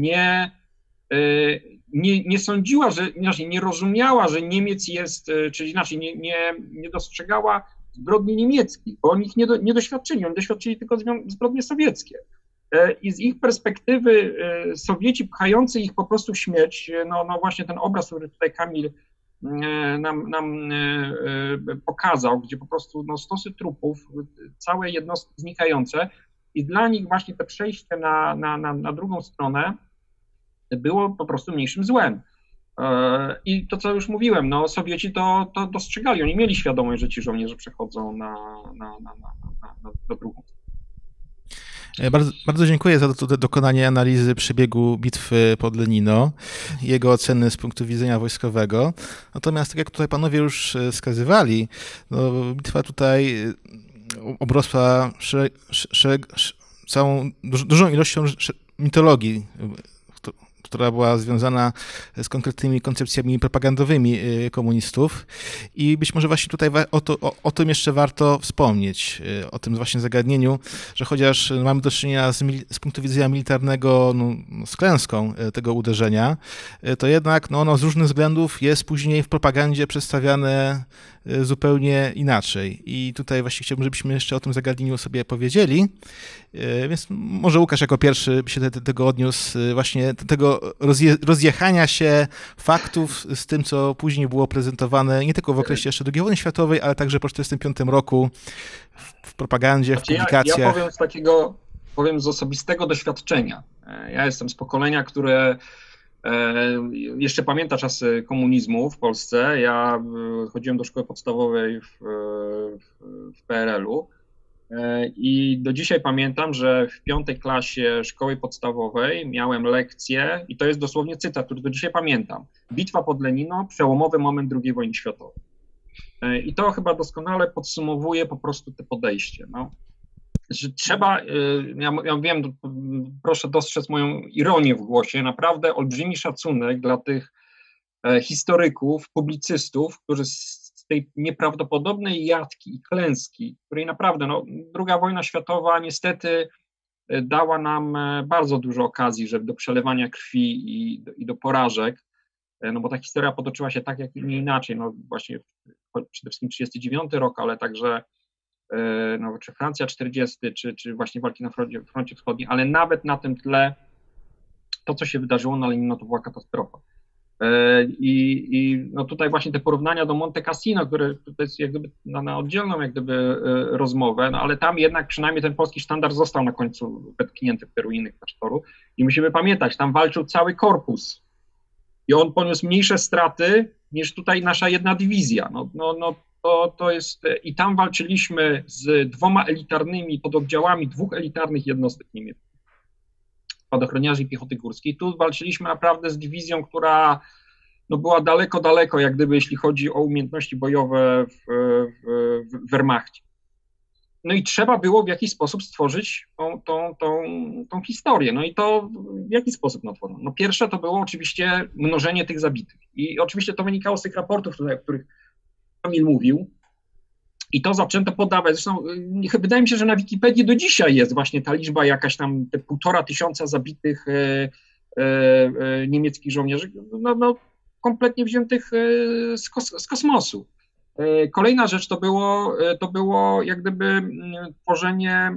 S2: nie sądziła, nie rozumiała, że Niemiec jest, czyli inaczej nie dostrzegała zbrodni niemieckich, bo oni ich nie doświadczyli, oni doświadczyli tylko zbrodnie sowieckie. I z ich perspektywy Sowieci pchający ich po prostu w śmierć, właśnie ten obraz, który tutaj Kamil nam pokazał, gdzie po prostu stosy trupów, całe jednostki znikające i dla nich właśnie to przejście na drugą stronę było po prostu mniejszym złem. I to, co już mówiłem, Sowieci to dostrzegali, oni mieli świadomość, że ci żołnierze przechodzą na drugą stronę.
S1: Bardzo, bardzo dziękuję za dokonanie analizy przebiegu bitwy pod Lenino, jego oceny z punktu widzenia wojskowego. Natomiast, tak jak tutaj panowie już wskazywali, bitwa tutaj obrosła całą dużą ilością mitologii, która była związana z konkretnymi koncepcjami propagandowymi komunistów i być może właśnie tutaj o tym jeszcze warto wspomnieć, o tym właśnie zagadnieniu, że chociaż mamy do czynienia z punktu widzenia militarnego z klęską tego uderzenia, to jednak ono z różnych względów jest później w propagandzie przedstawiane zupełnie inaczej. I tutaj właśnie chciałbym, żebyśmy jeszcze o tym zagadnieniu sobie powiedzieli. Więc może Łukasz jako pierwszy by się do tego odniósł, właśnie tego rozjechania się faktów z tym, co później było prezentowane nie tylko w okresie jeszcze II wojny światowej, ale także po 1945 roku w propagandzie, w publikacjach.
S2: Ja powiem z osobistego doświadczenia. Ja jestem z pokolenia, które jeszcze pamięta czasy komunizmu w Polsce. Ja chodziłem do szkoły podstawowej w PRL-u i do dzisiaj pamiętam, że w 5. klasie szkoły podstawowej miałem lekcję i to jest dosłownie cytat, który do dzisiaj pamiętam. Bitwa pod Lenino, przełomowy moment II wojny światowej. I to chyba doskonale podsumowuje po prostu to podejście. Że trzeba, ja wiem, proszę dostrzec moją ironię w głosie, naprawdę olbrzymi szacunek dla tych historyków, publicystów, którzy z tej nieprawdopodobnej jatki i klęski, której naprawdę, II wojna światowa niestety dała nam bardzo dużo okazji, żeby do przelewania krwi i do porażek, bo ta historia potoczyła się tak, jak nie inaczej, właśnie przede wszystkim 1939 rok, ale także czy Francja 40, czy właśnie walki na froncie wschodnim, ale nawet na tym tle to, co się wydarzyło na Lenino, to była katastrofa. I no tutaj właśnie te porównania do Monte Cassino, które to jest jak gdyby na oddzielną jak gdyby rozmowę, no ale tam jednak przynajmniej ten polski sztandar został na końcu wetknięty w te ruiny klasztoru i musimy pamiętać, tam walczył cały korpus i on poniósł mniejsze straty niż tutaj nasza jedna dywizja. To jest, i tam walczyliśmy z 2 elitarnymi pododdziałami 2 elitarnych jednostek niemieckich, spadochroniarzy piechoty górskiej. Tu walczyliśmy naprawdę z dywizją, która no była daleko, daleko, jak gdyby, jeśli chodzi o umiejętności bojowe w Wehrmachcie. No i trzeba było w jakiś sposób stworzyć tą historię. No i to w jaki sposób tworzono? No pierwsze to było oczywiście mnożenie tych zabitych. I oczywiście to wynikało z tych raportów, o których Kamil mówił. I to zaczęto podawać. Zresztą wydaje mi się, że na Wikipedii do dzisiaj jest właśnie ta liczba jakaś tam, te 1500 zabitych niemieckich żołnierzy, no kompletnie wziętych z kosmosu. Kolejna rzecz to było jak gdyby tworzenie,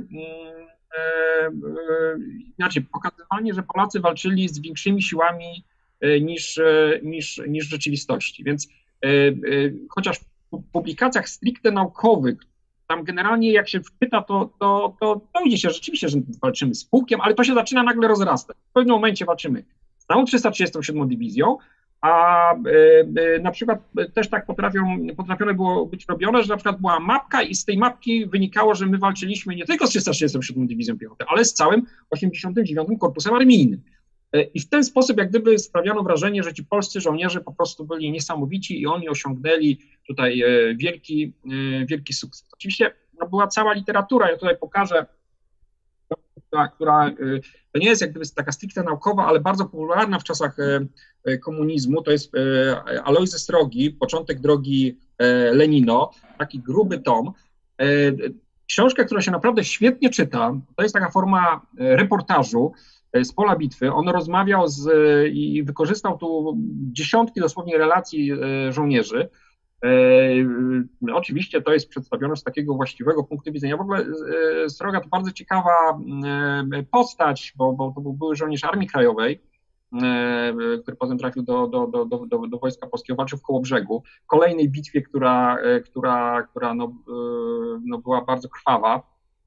S2: inaczej pokazywanie, że Polacy walczyli z większymi siłami niż w rzeczywistości. Więc chociaż w publikacjach stricte naukowych, tam generalnie jak się wczyta, to widzi się rzeczywiście, że walczymy z pułkiem, ale to się zaczyna nagle rozrastać. W pewnym momencie walczymy z całą 337 dywizją, a na przykład też tak potrafione było być robione, że na przykład była mapka i z tej mapki wynikało, że my walczyliśmy nie tylko z 337 Dywizją Piechoty, ale z całym 89 Korpusem Armijnym. I w ten sposób jak gdyby sprawiano wrażenie, że ci polscy żołnierze po prostu byli niesamowici i oni osiągnęli tutaj wielki sukces. Oczywiście no, była cała literatura, ja tutaj pokażę, która to nie jest jak gdyby taka stricte naukowa, ale bardzo popularna w czasach komunizmu, to jest Alojzy Srogi, Początek drogi Lenino, taki gruby tom. Książka, która się naprawdę świetnie czyta, to jest taka forma reportażu z pola bitwy. On rozmawiał i wykorzystał tu dziesiątki dosłownie relacji żołnierzy. Oczywiście to jest przedstawione z takiego właściwego punktu widzenia. W ogóle Sroga to bardzo ciekawa postać, bo to był były żołnierz Armii Krajowej, który potem trafił do Wojska Polskiego, walczył w Kołobrzegu. Kolejnej bitwie, która była bardzo krwawa.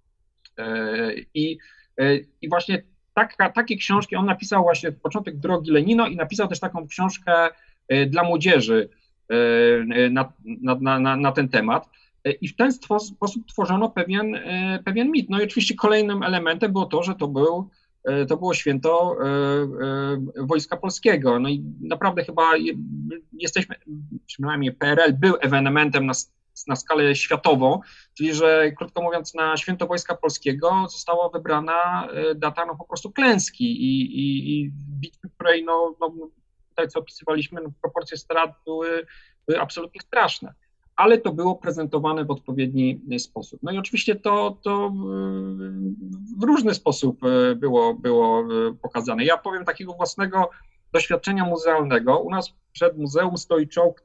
S2: I właśnie takie książki, on napisał właśnie Początek drogi Lenino i napisał też taką książkę dla młodzieży na ten temat. I w ten sposób tworzono pewien mit. No i oczywiście kolejnym elementem było to, że to było święto Wojska Polskiego. No i naprawdę chyba jesteśmy, przynajmniej PRL był ewenementem na skalę światową, czyli że krótko mówiąc na święto Wojska Polskiego została wybrana data po prostu klęski i bitwy, której tutaj co opisywaliśmy, proporcje strat były absolutnie straszne, ale to było prezentowane w odpowiedni sposób. No i oczywiście to w różny sposób było pokazane. Ja powiem takiego własnego doświadczenia muzealnego. U nas przed muzeum stoi czołg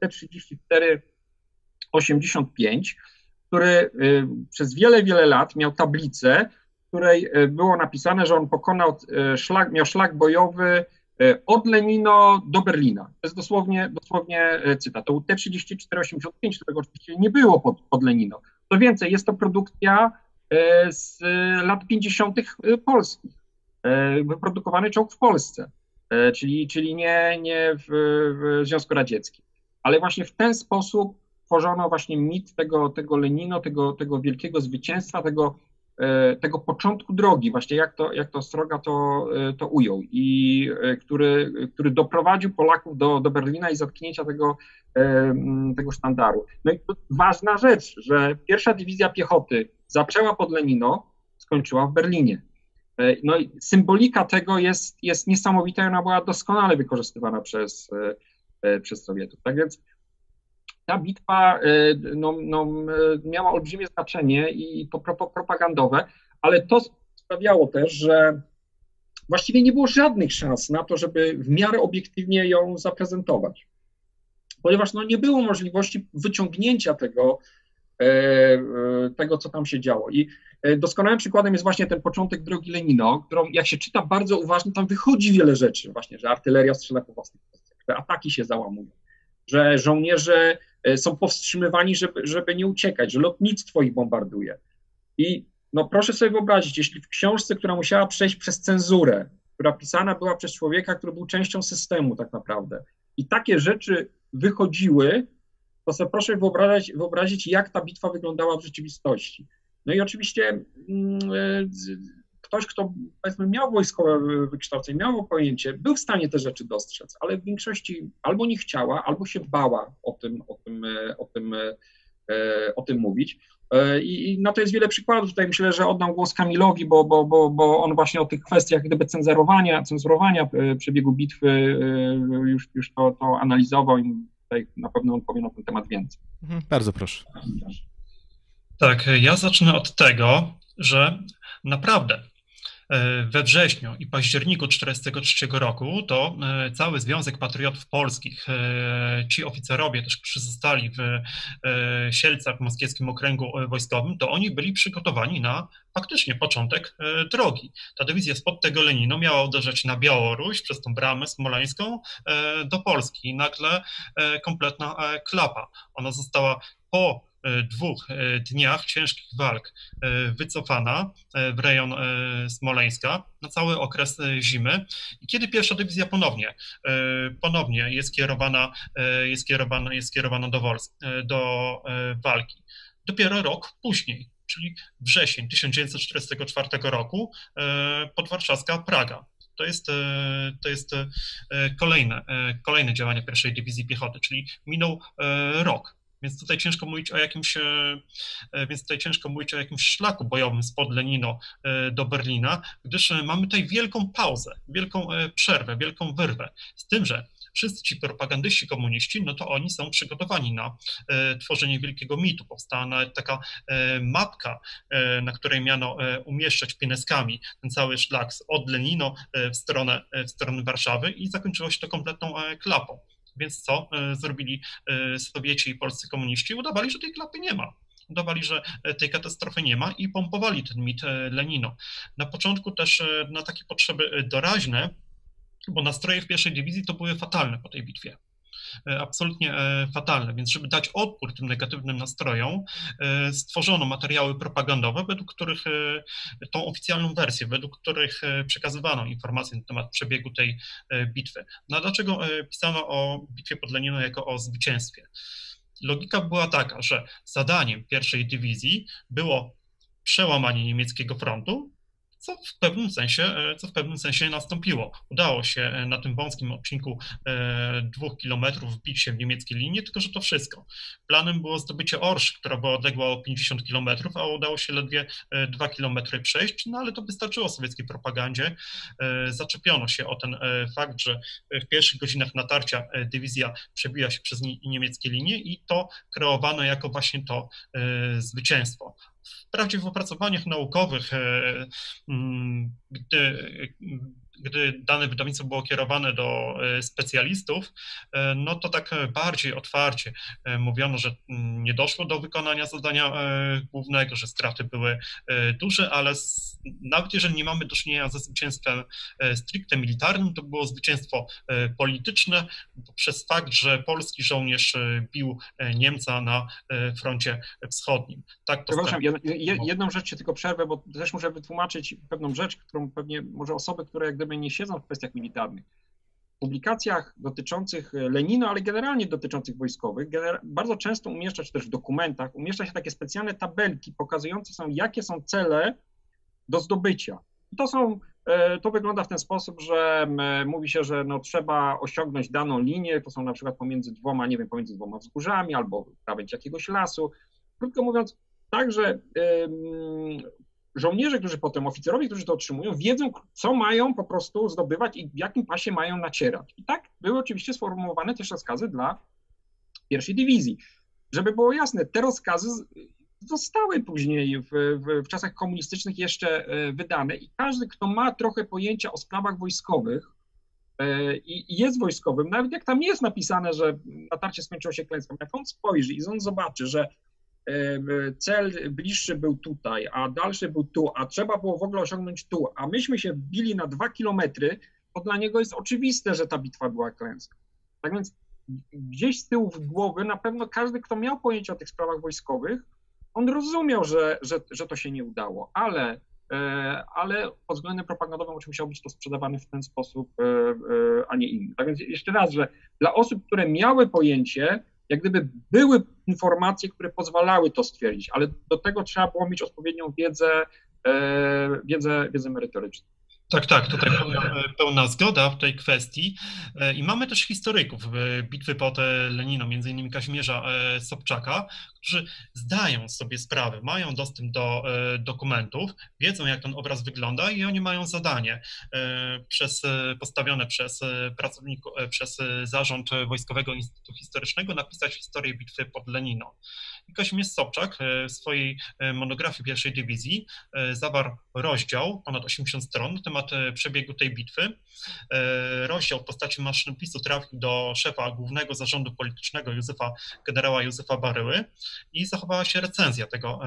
S2: T-34-85, który przez wiele, wiele lat miał tablicę, w której było napisane, że on miał szlak bojowy od Lenino do Berlina. To jest dosłownie cytat. To był T-34-85, którego oczywiście nie było pod Lenino. Co więcej, jest to produkcja z lat 50. polskich. Wyprodukowany czołg w Polsce, czyli nie w Związku Radzieckim. Ale właśnie w ten sposób tworzono właśnie mit tego Lenino, tego wielkiego zwycięstwa, tego początku drogi, właśnie jak to Sroga to ujął i który doprowadził Polaków do Berlina i zatknięcia tego sztandaru. No i to ważna rzecz, że pierwsza dywizja piechoty zaczęła pod Lenino, skończyła w Berlinie. No i symbolika tego jest niesamowita i ona była doskonale wykorzystywana przez Sowietów. Tak więc ta bitwa miała olbrzymie znaczenie i propagandowe, ale to sprawiało też, że właściwie nie było żadnych szans na to, żeby w miarę obiektywnie ją zaprezentować, ponieważ nie było możliwości wyciągnięcia tego, co tam się działo. I doskonałym przykładem jest właśnie ten Początek drogi Lenino, którą jak się czyta bardzo uważnie, tam wychodzi wiele rzeczy, właśnie, że artyleria strzela po własnych pozycjach. że ataki się załamują, że żołnierze są powstrzymywani, żeby nie uciekać, że lotnictwo ich bombarduje. I no proszę sobie wyobrazić, jeśli w książce, która musiała przejść przez cenzurę, która pisana była przez człowieka, który był częścią systemu tak naprawdę, i takie rzeczy wychodziły, to sobie proszę wyobrazić, jak ta bitwa wyglądała w rzeczywistości. No i oczywiście ktoś, kto powiedzmy miał wojskowe wykształcenie, miał pojęcie, był w stanie te rzeczy dostrzec, ale w większości albo nie chciała, albo się bała o tym mówić. I na to jest wiele przykładów. Tutaj myślę, że oddam głos Kamilowi, bo on właśnie o tych kwestiach gdyby cenzurowania przebiegu bitwy już to analizował i tutaj na pewno on powie na ten temat więcej.
S1: Bardzo proszę.
S3: Tak, ja zacznę od tego, że naprawdę we wrześniu i październiku 1943 roku to cały Związek Patriotów Polskich, ci oficerowie też, którzy zostali w Sielcach w Moskiewskim Okręgu Wojskowym, to oni byli przygotowani na faktycznie początek drogi. Ta dywizja spod tego Lenino miała uderzać na Białoruś przez tą bramę smoleńską do Polski i nagle kompletna klapa. Ona została po 2 dniach ciężkich walk wycofana w rejon Smoleńska na cały okres zimy. I kiedy pierwsza dywizja ponownie jest kierowana do walki? Dopiero rok później, czyli wrzesień 1944 roku, podwarszawska Praga. To jest kolejne działanie pierwszej dywizji piechoty, czyli minął rok. Więc tutaj ciężko mówić o jakimś szlaku bojowym spod Lenino do Berlina, gdyż mamy tutaj wielką pauzę, wielką przerwę, wielką wyrwę. Z tym, że wszyscy ci propagandyści komuniści, no to oni są przygotowani na tworzenie wielkiego mitu. Powstała nawet taka mapka, na której miano umieszczać pineskami ten cały szlak od Lenino w stronę Warszawy i zakończyło się to kompletną klapą. Więc co zrobili Sowieci i polscy komuniści? Udawali, że tej klapy nie ma. Udawali, że tej katastrofy nie ma i pompowali ten mit Lenino. Na początku też na takie potrzeby doraźne, bo nastroje w pierwszej dywizji to były fatalne po tej bitwie. Absolutnie fatalne, więc żeby dać odpór tym negatywnym nastrojom, stworzono materiały propagandowe, według których tą oficjalną wersję, według których przekazywano informacje na temat przebiegu tej bitwy. No a dlaczego pisano o bitwie pod Lenino jako o zwycięstwie? Logika była taka, że zadaniem pierwszej dywizji było przełamanie niemieckiego frontu, co w pewnym sensie nastąpiło. Udało się na tym wąskim odcinku 2 kilometrów wbić się w niemieckie linie, tylko że to wszystko. Planem było zdobycie Orszy, która była odległa o 50 kilometrów, a udało się ledwie 2 kilometry przejść, no ale to wystarczyło sowieckiej propagandzie. Zaczepiono się o ten fakt, że w pierwszych godzinach natarcia dywizja przebiła się przez niemieckie linie i to kreowano jako właśnie to zwycięstwo. Wprawdzie w opracowaniach naukowych, gdy dane wydawnictwo było kierowane do specjalistów, no to tak bardziej otwarcie mówiono, że nie doszło do wykonania zadania głównego, że straty były duże, ale nawet jeżeli nie mamy do czynienia ze zwycięstwem stricte militarnym, to było zwycięstwo polityczne przez fakt, że polski żołnierz bił Niemca na froncie wschodnim. Tak to
S2: Przepraszam, jedną rzecz się tylko przerwę, bo też muszę wytłumaczyć pewną rzecz, którą pewnie może osoby, które jak gdyby nie siedzą w kwestiach militarnych. W publikacjach dotyczących Lenina, ale generalnie dotyczących wojskowych, bardzo często umieszcza się też w dokumentach, umieszcza się takie specjalne tabelki pokazujące są, jakie są cele do zdobycia. I to wygląda w ten sposób, że mówi się, że no, trzeba osiągnąć daną linię, to są na przykład pomiędzy dwoma wzgórzami albo krawędź jakiegoś lasu. Krótko mówiąc, także żołnierze, oficerowie, którzy to otrzymują, wiedzą, co mają po prostu zdobywać i w jakim pasie mają nacierać. I tak były oczywiście sformułowane też rozkazy dla pierwszej dywizji. Żeby było jasne, te rozkazy zostały później w czasach komunistycznych jeszcze wydane i każdy, kto ma trochę pojęcia o sprawach wojskowych i jest wojskowym, nawet jak tam nie jest napisane, że natarcie skończyło się klęską, jak on spojrzy i on zobaczy, że cel bliższy był tutaj, a dalszy był tu, a trzeba było w ogóle osiągnąć tu, a myśmy się wbili na 2 kilometry, to dla niego jest oczywiste, że ta bitwa była klęską. Tak więc gdzieś z tyłu w głowy na pewno każdy, kto miał pojęcie o tych sprawach wojskowych, on rozumiał, że to się nie udało, ale pod względem propagandowym oczywiście musiało być to sprzedawane w ten sposób, a nie inny. Tak więc jeszcze raz, że dla osób, które miały pojęcie, jak gdyby były informacje, które pozwalały to stwierdzić, ale do tego trzeba było mieć odpowiednią wiedzę merytoryczną.
S3: Tak, tutaj pełna zgoda w tej kwestii. I mamy też historyków bitwy pod Leniną, między innymi Kazimierza Sobczaka, którzy zdają sobie sprawę, mają dostęp do dokumentów, wiedzą, jak ten obraz wygląda i oni mają zadanie postawione przez pracowników, przez zarząd Wojskowego Instytutu Historycznego napisać historię bitwy pod Leniną. I Kazimierz Sobczak w swojej monografii pierwszej dywizji zawarł rozdział, ponad 80 stron, na temat przebiegu tej bitwy. Rozdział w postaci maszynopisu trafił do szefa Głównego Zarządu Politycznego generała Józefa Baryły i zachowała się recenzja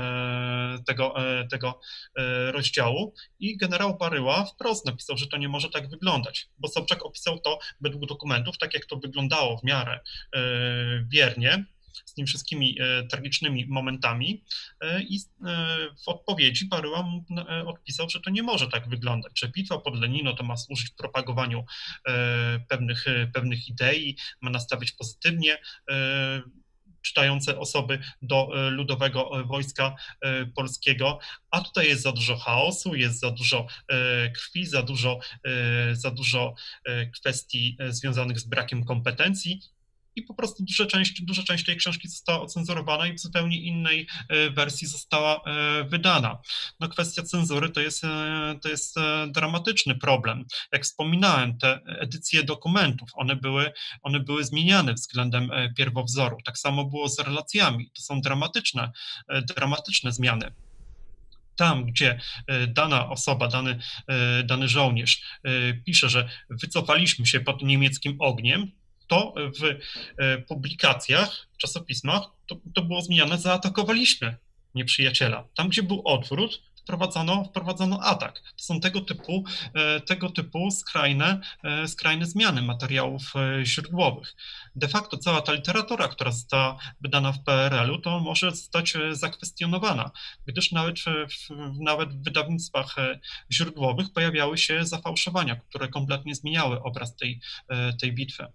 S3: tego rozdziału i generał Baryła wprost napisał, że to nie może tak wyglądać, bo Sobczak opisał to według dokumentów, tak jak to wyglądało w miarę wiernie, z tymi wszystkimi tragicznymi momentami i w odpowiedzi Baryła mu odpisał, że to nie może tak wyglądać, że bitwa pod Lenino to ma służyć propagowaniu pewnych idei, ma nastawiać pozytywnie czytające osoby do Ludowego Wojska Polskiego, a tutaj jest za dużo chaosu, jest za dużo krwi, za dużo kwestii związanych z brakiem kompetencji. I po prostu duża część tej książki została ocenzurowana i w zupełnie innej wersji została wydana. No, kwestia cenzury to jest dramatyczny problem. Jak wspominałem, te edycje dokumentów, one były zmieniane względem pierwowzoru. Tak samo było z relacjami. To są dramatyczne zmiany. Tam, gdzie dana osoba, dany żołnierz pisze, że wycofaliśmy się pod niemieckim ogniem, to w publikacjach, w czasopismach to było zmieniane, zaatakowaliśmy nieprzyjaciela. Tam, gdzie był odwrót, wprowadzono atak. To są tego typu skrajne zmiany materiałów źródłowych. De facto cała ta literatura, która została wydana w PRL-u, to może zostać zakwestionowana, gdyż nawet w wydawnictwach źródłowych pojawiały się zafałszowania, które kompletnie zmieniały obraz tej bitwy.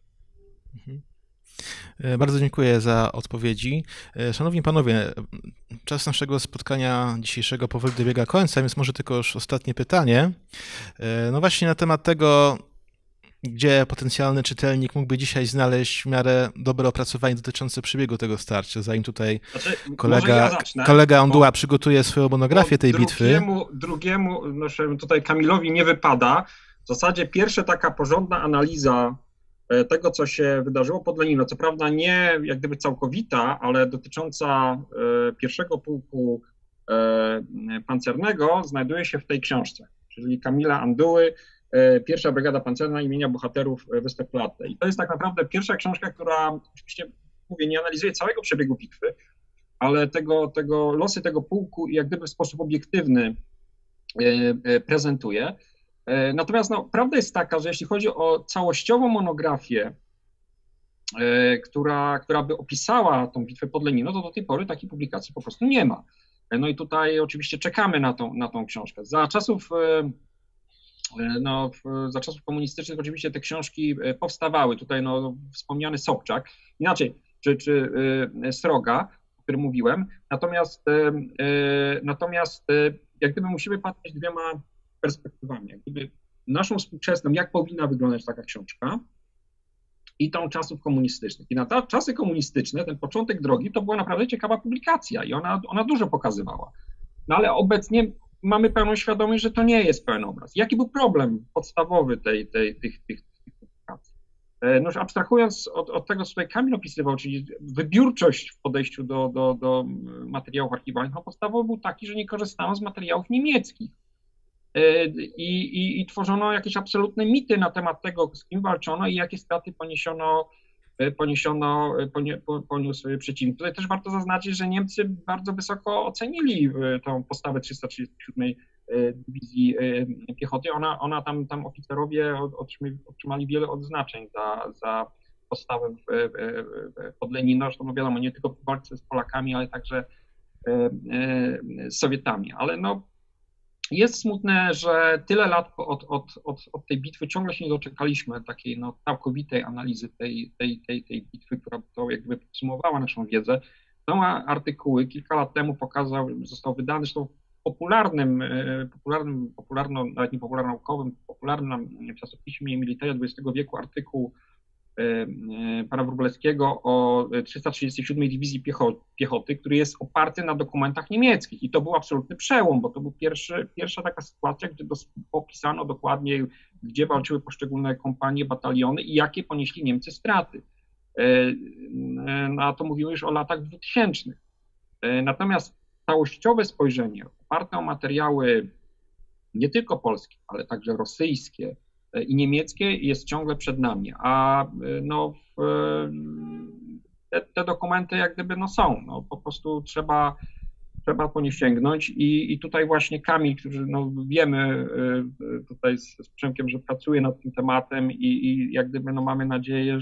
S1: Bardzo dziękuję za odpowiedzi. Szanowni panowie, czas naszego spotkania dzisiejszego powoli dobiega końca, więc może tylko już ostatnie pytanie. No właśnie na temat tego, gdzie potencjalny czytelnik mógłby dzisiaj znaleźć w miarę dobre opracowanie dotyczące przebiegu tego starcia, zanim tutaj kolega Onduła przygotuje swoją monografię tej bitwy.
S2: Drugiemu, tutaj Kamilowi nie wypada. W zasadzie pierwsza taka porządna analiza tego, co się wydarzyło pod Lenino, co prawda nie jak gdyby całkowita, ale dotycząca pierwszego pułku pancernego, znajduje się w tej książce, czyli Kamila Anduły, Pierwsza Brygada Pancerna imienia bohaterów Westerplatte. I to jest tak naprawdę pierwsza książka, która, oczywiście mówię, nie analizuje całego przebiegu bitwy, ale losy tego pułku i jak gdyby w sposób obiektywny prezentuje. Natomiast prawda jest taka, że jeśli chodzi o całościową monografię, która by opisała tą bitwę pod Lenino, to do tej pory takiej publikacji po prostu nie ma. No i tutaj oczywiście czekamy na tą książkę. Za czasów komunistycznych oczywiście te książki powstawały. Tutaj wspomniany Sobczak, inaczej, czy Sroga, o którym mówiłem. Natomiast jak gdyby musimy patrzeć dwiema perspektywami, jak gdyby naszą współczesną, jak powinna wyglądać taka książka i tą czasów komunistycznych. I na czasy komunistyczne ten początek drogi to była naprawdę ciekawa publikacja i ona dużo pokazywała. No ale obecnie mamy pełną świadomość, że to nie jest pełen obraz. Jaki był problem podstawowy tych publikacji? No już abstrahując od tego, co tutaj Kamil opisywał, czyli wybiórczość w podejściu do materiałów archiwalnych, podstawowy był taki, że nie korzystano z materiałów niemieckich. I tworzono jakieś absolutne mity na temat tego, z kim walczono i jakie straty poniósł przeciwnik. Tutaj też warto zaznaczyć, że Niemcy bardzo wysoko ocenili tą postawę 337 Dywizji Piechoty. Tam oficerowie otrzymali wiele odznaczeń za powstały pod Lenino, zresztą no wiadomo, nie tylko w walce z Polakami, ale także z Sowietami. Ale no, jest smutne, że tyle lat od tej bitwy ciągle się nie doczekaliśmy takiej no, całkowitej analizy tej bitwy, która to jakby podsumowała naszą wiedzę. Są artykuły, kilka lat temu został wydany, zresztą popularnym, nawet nie popularno-naukowym, popularnym w czasopiśmie Militaria XX wieku artykuł pana Wróblewskiego o 337 Dywizji Piechoty, który jest oparty na dokumentach niemieckich. I to był absolutny przełom, bo to był pierwsza taka sytuacja, gdzie popisano dokładnie, gdzie walczyły poszczególne kompanie, bataliony i jakie ponieśli Niemcy straty. No, a to mówimy już o latach 2000. Natomiast całościowe spojrzenie, oparte o materiały nie tylko polskie, ale także rosyjskie i niemieckie, jest ciągle przed nami. A no, te dokumenty jak gdyby no, są. No, po prostu trzeba po nie sięgnąć i tutaj właśnie Kamil, którzy no, wiemy tutaj z Przemkiem, że pracuje nad tym tematem i jak gdyby no, mamy nadzieję,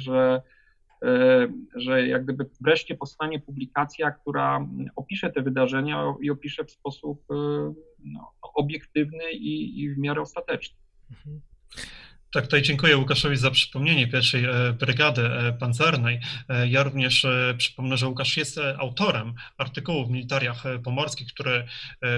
S2: że jak gdyby wreszcie powstanie publikacja, która opisze te wydarzenia i opisze w sposób no, obiektywny i w miarę ostateczny.
S3: Tak, tutaj dziękuję Łukaszowi za przypomnienie pierwszej brygady pancernej. Ja również przypomnę, że Łukasz jest autorem artykułu w Militariach Pomorskich, który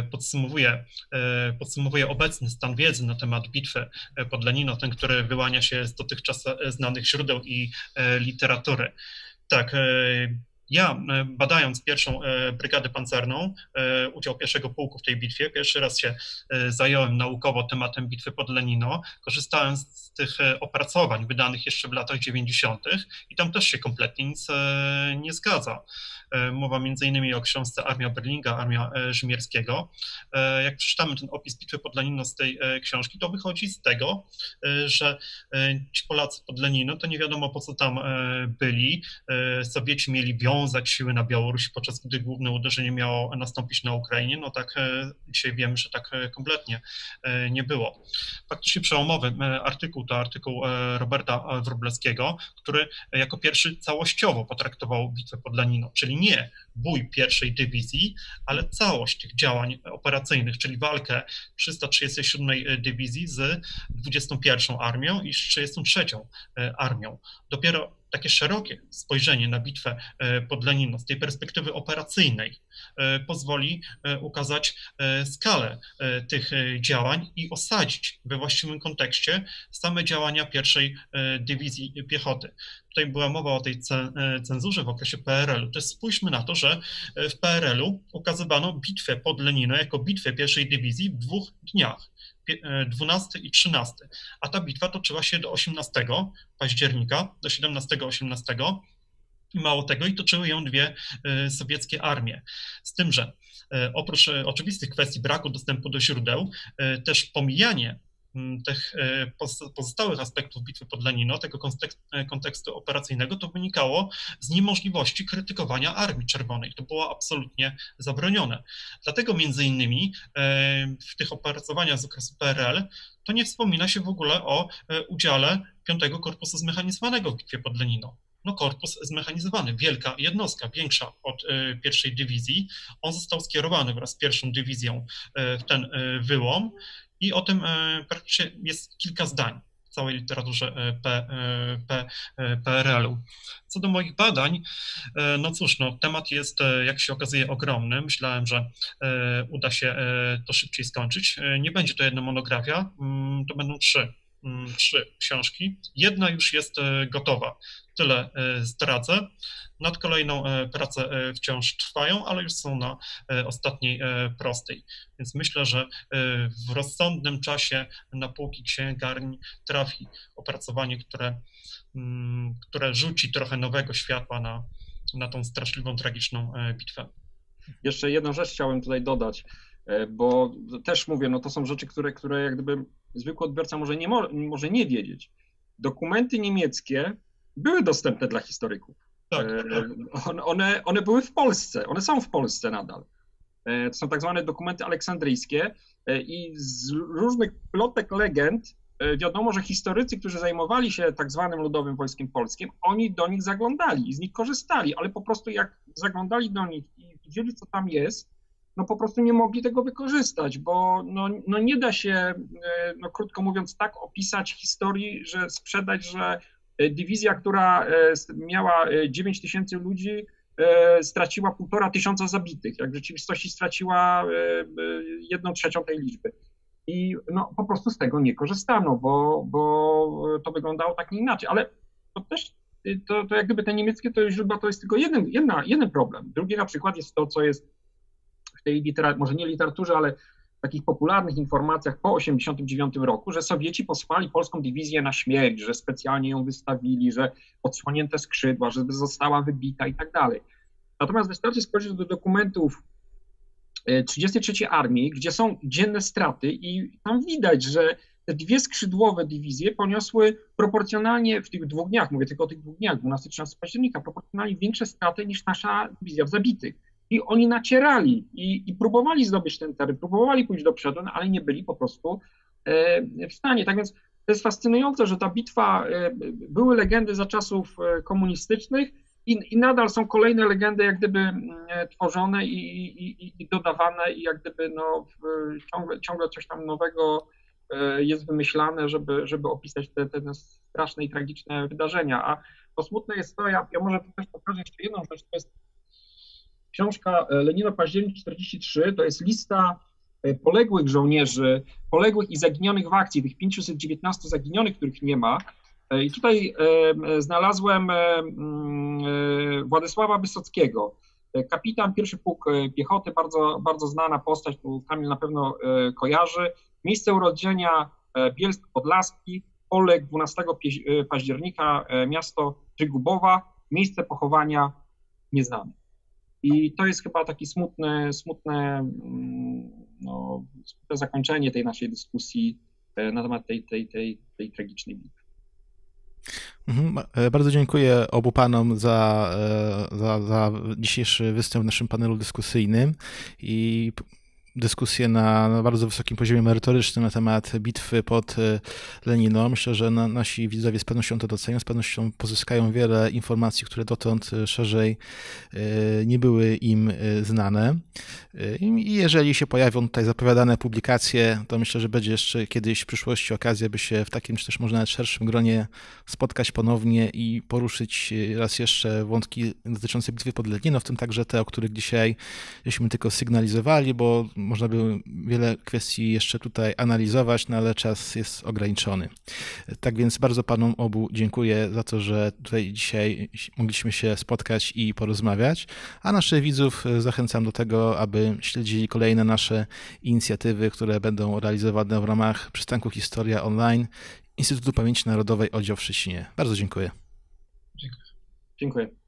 S3: podsumowuje obecny stan wiedzy na temat bitwy pod Lenino, ten, który wyłania się z dotychczas znanych źródeł i literatury. Tak, ja badając pierwszą brygadę pancerną, udział pierwszego pułku w tej bitwie, pierwszy raz się zająłem naukowo tematem bitwy pod Lenino, korzystałem z tych opracowań wydanych jeszcze w latach 90. i tam też się kompletnie nic nie zgadza. Mowa między innymi o książce Armia Berlinga, Armia Rzymierskiego. Jak przeczytamy ten opis bitwy pod Lenino z tej książki, to wychodzi z tego, że ci Polacy pod Lenino to nie wiadomo po co tam byli. Sowieci mieli wiązać siły na Białorusi, podczas gdy główne uderzenie miało nastąpić na Ukrainie. No tak dzisiaj wiemy, że tak kompletnie nie było. Faktycznie przełomowy artykuł to artykuł Roberta Wróblewskiego, który jako pierwszy całościowo potraktował bitwę pod Lenino, czyli nie bój pierwszej dywizji, ale całość tych działań operacyjnych, czyli walkę 337 Dywizji z 21 Armią i z 33 Armią. Dopiero takie szerokie spojrzenie na bitwę pod Lenino z tej perspektywy operacyjnej pozwoli ukazać skalę tych działań i osadzić we właściwym kontekście same działania pierwszej Dywizji Piechoty. Tutaj była mowa o tej cenzurze w okresie PRL-u. Też spójrzmy na to, że w PRL-u ukazywano bitwę pod Lenino jako bitwę pierwszej dywizji w 2 dniach. 12 i 13, a ta bitwa toczyła się do 18 października, do 17-18 i mało tego, i toczyły ją 2 sowieckie armie. Z tym, że oprócz oczywistych kwestii braku dostępu do źródeł, też pomijanie tych pozostałych aspektów bitwy pod Lenino, tego kontekstu operacyjnego, to wynikało z niemożliwości krytykowania Armii Czerwonej. To było absolutnie zabronione. Dlatego między innymi w tych opracowaniach z okresu PRL to nie wspomina się w ogóle o udziale 5 Korpusu Zmechanizowanego w bitwie pod Lenino. No, korpus zmechanizowany, wielka jednostka, większa od pierwszej dywizji. On został skierowany wraz z pierwszą dywizją w ten wyłom. I o tym praktycznie jest kilka zdań w całej literaturze PRL-u. Co do moich badań, no cóż, no, temat jest, jak się okazuje, ogromny. Myślałem, że uda się to szybciej skończyć. Nie będzie to jedna monografia, to będą 3 książki. Jedna już jest gotowa. Tyle zdradzę. Nad kolejną prace wciąż trwają, ale już są na ostatniej prostej. Więc myślę, że w rozsądnym czasie na półki księgarni trafi opracowanie, które rzuci trochę nowego światła na tą straszliwą, tragiczną bitwę.
S2: Jeszcze jedną rzecz chciałem tutaj dodać, bo też mówię, no to są rzeczy, które jak gdyby zwykły odbiorca może nie wiedzieć. Dokumenty niemieckie były dostępne dla historyków.
S3: Tak.
S2: One były w Polsce, one są w Polsce nadal. To są tak zwane dokumenty aleksandryjskie i z różnych plotek, legend wiadomo, że historycy, którzy zajmowali się tak zwanym Ludowym Wojskiem Polskim, oni do nich zaglądali i z nich korzystali, ale po prostu jak zaglądali do nich i widzieli, co tam jest, no po prostu nie mogli tego wykorzystać, bo no nie da się, no krótko mówiąc, tak opisać historii, że sprzedać, że dywizja, która miała 9 000 ludzi, straciła 1500 zabitych, jak w rzeczywistości straciła 1/3 tej liczby. I no, po prostu z tego nie korzystano, bo to wyglądało tak nie inaczej. Ale to też, to jak gdyby te niemieckie to źródła to jest tylko jeden problem. Drugi na przykład jest to, co jest w tej może nie literaturze, ale w takich popularnych informacjach po 1989 roku, że Sowieci posłali polską dywizję na śmierć, że specjalnie ją wystawili, że odsłonięte skrzydła, żeby została wybita i tak dalej. Natomiast wystarczy spojrzeć do dokumentów 33. Armii, gdzie są dzienne straty i tam widać, że te dwie skrzydłowe dywizje poniosły proporcjonalnie w tych 2 dniach, mówię tylko o tych 2 dniach, 12-13 października, proporcjonalnie większe straty niż nasza dywizja w zabitych. I oni nacierali i próbowali zdobyć ten teren, próbowali pójść do przodu, no, ale nie byli po prostu w stanie. Tak więc to jest fascynujące, że ta bitwa, były legendy za czasów komunistycznych, i nadal są kolejne legendy jak gdyby tworzone i dodawane i jak gdyby no, ciągle coś tam nowego jest wymyślane, żeby opisać te straszne i tragiczne wydarzenia. A to smutne jest to, ja może tu też pokażę jeszcze jedną rzecz, to jest książka Lenino Październik 43, to jest lista poległych żołnierzy, poległych i zaginionych w akcji, tych 519 zaginionych, których nie ma. I tutaj znalazłem Władysława Wysockiego, kapitan, 1. Pułk Piechoty, bardzo, bardzo znana postać, tu Kamil na pewno kojarzy. Miejsce urodzenia Bielsk Podlaski, poległ 12 października, miasto Żygubowa, miejsce pochowania nieznane. I to jest chyba taki smutne zakończenie tej naszej dyskusji na temat tej tragicznej bitwy.
S1: Bardzo dziękuję obu panom za dzisiejszy występ w naszym panelu dyskusyjnym i dyskusję na bardzo wysokim poziomie merytorycznym na temat bitwy pod Lenino. Myślę, że nasi widzowie z pewnością to docenią, z pewnością pozyskają wiele informacji, które dotąd szerzej nie były im znane. I jeżeli się pojawią tutaj zapowiadane publikacje, to myślę, że będzie jeszcze kiedyś w przyszłości okazja, by się w takim czy też może nawet szerszym gronie spotkać ponownie i poruszyć raz jeszcze wątki dotyczące bitwy pod Lenino, w tym także te, o których dzisiaj żeśmy tylko sygnalizowali, bo można by wiele kwestii jeszcze tutaj analizować, no ale czas jest ograniczony. Tak więc bardzo panom obu dziękuję za to, że tutaj dzisiaj mogliśmy się spotkać i porozmawiać, a naszych widzów zachęcam do tego, aby śledzili kolejne nasze inicjatywy, które będą realizowane w ramach przystanku Historia Online Instytutu Pamięci Narodowej Oddział w Szczecinie. Bardzo dziękuję.
S2: Dziękuję.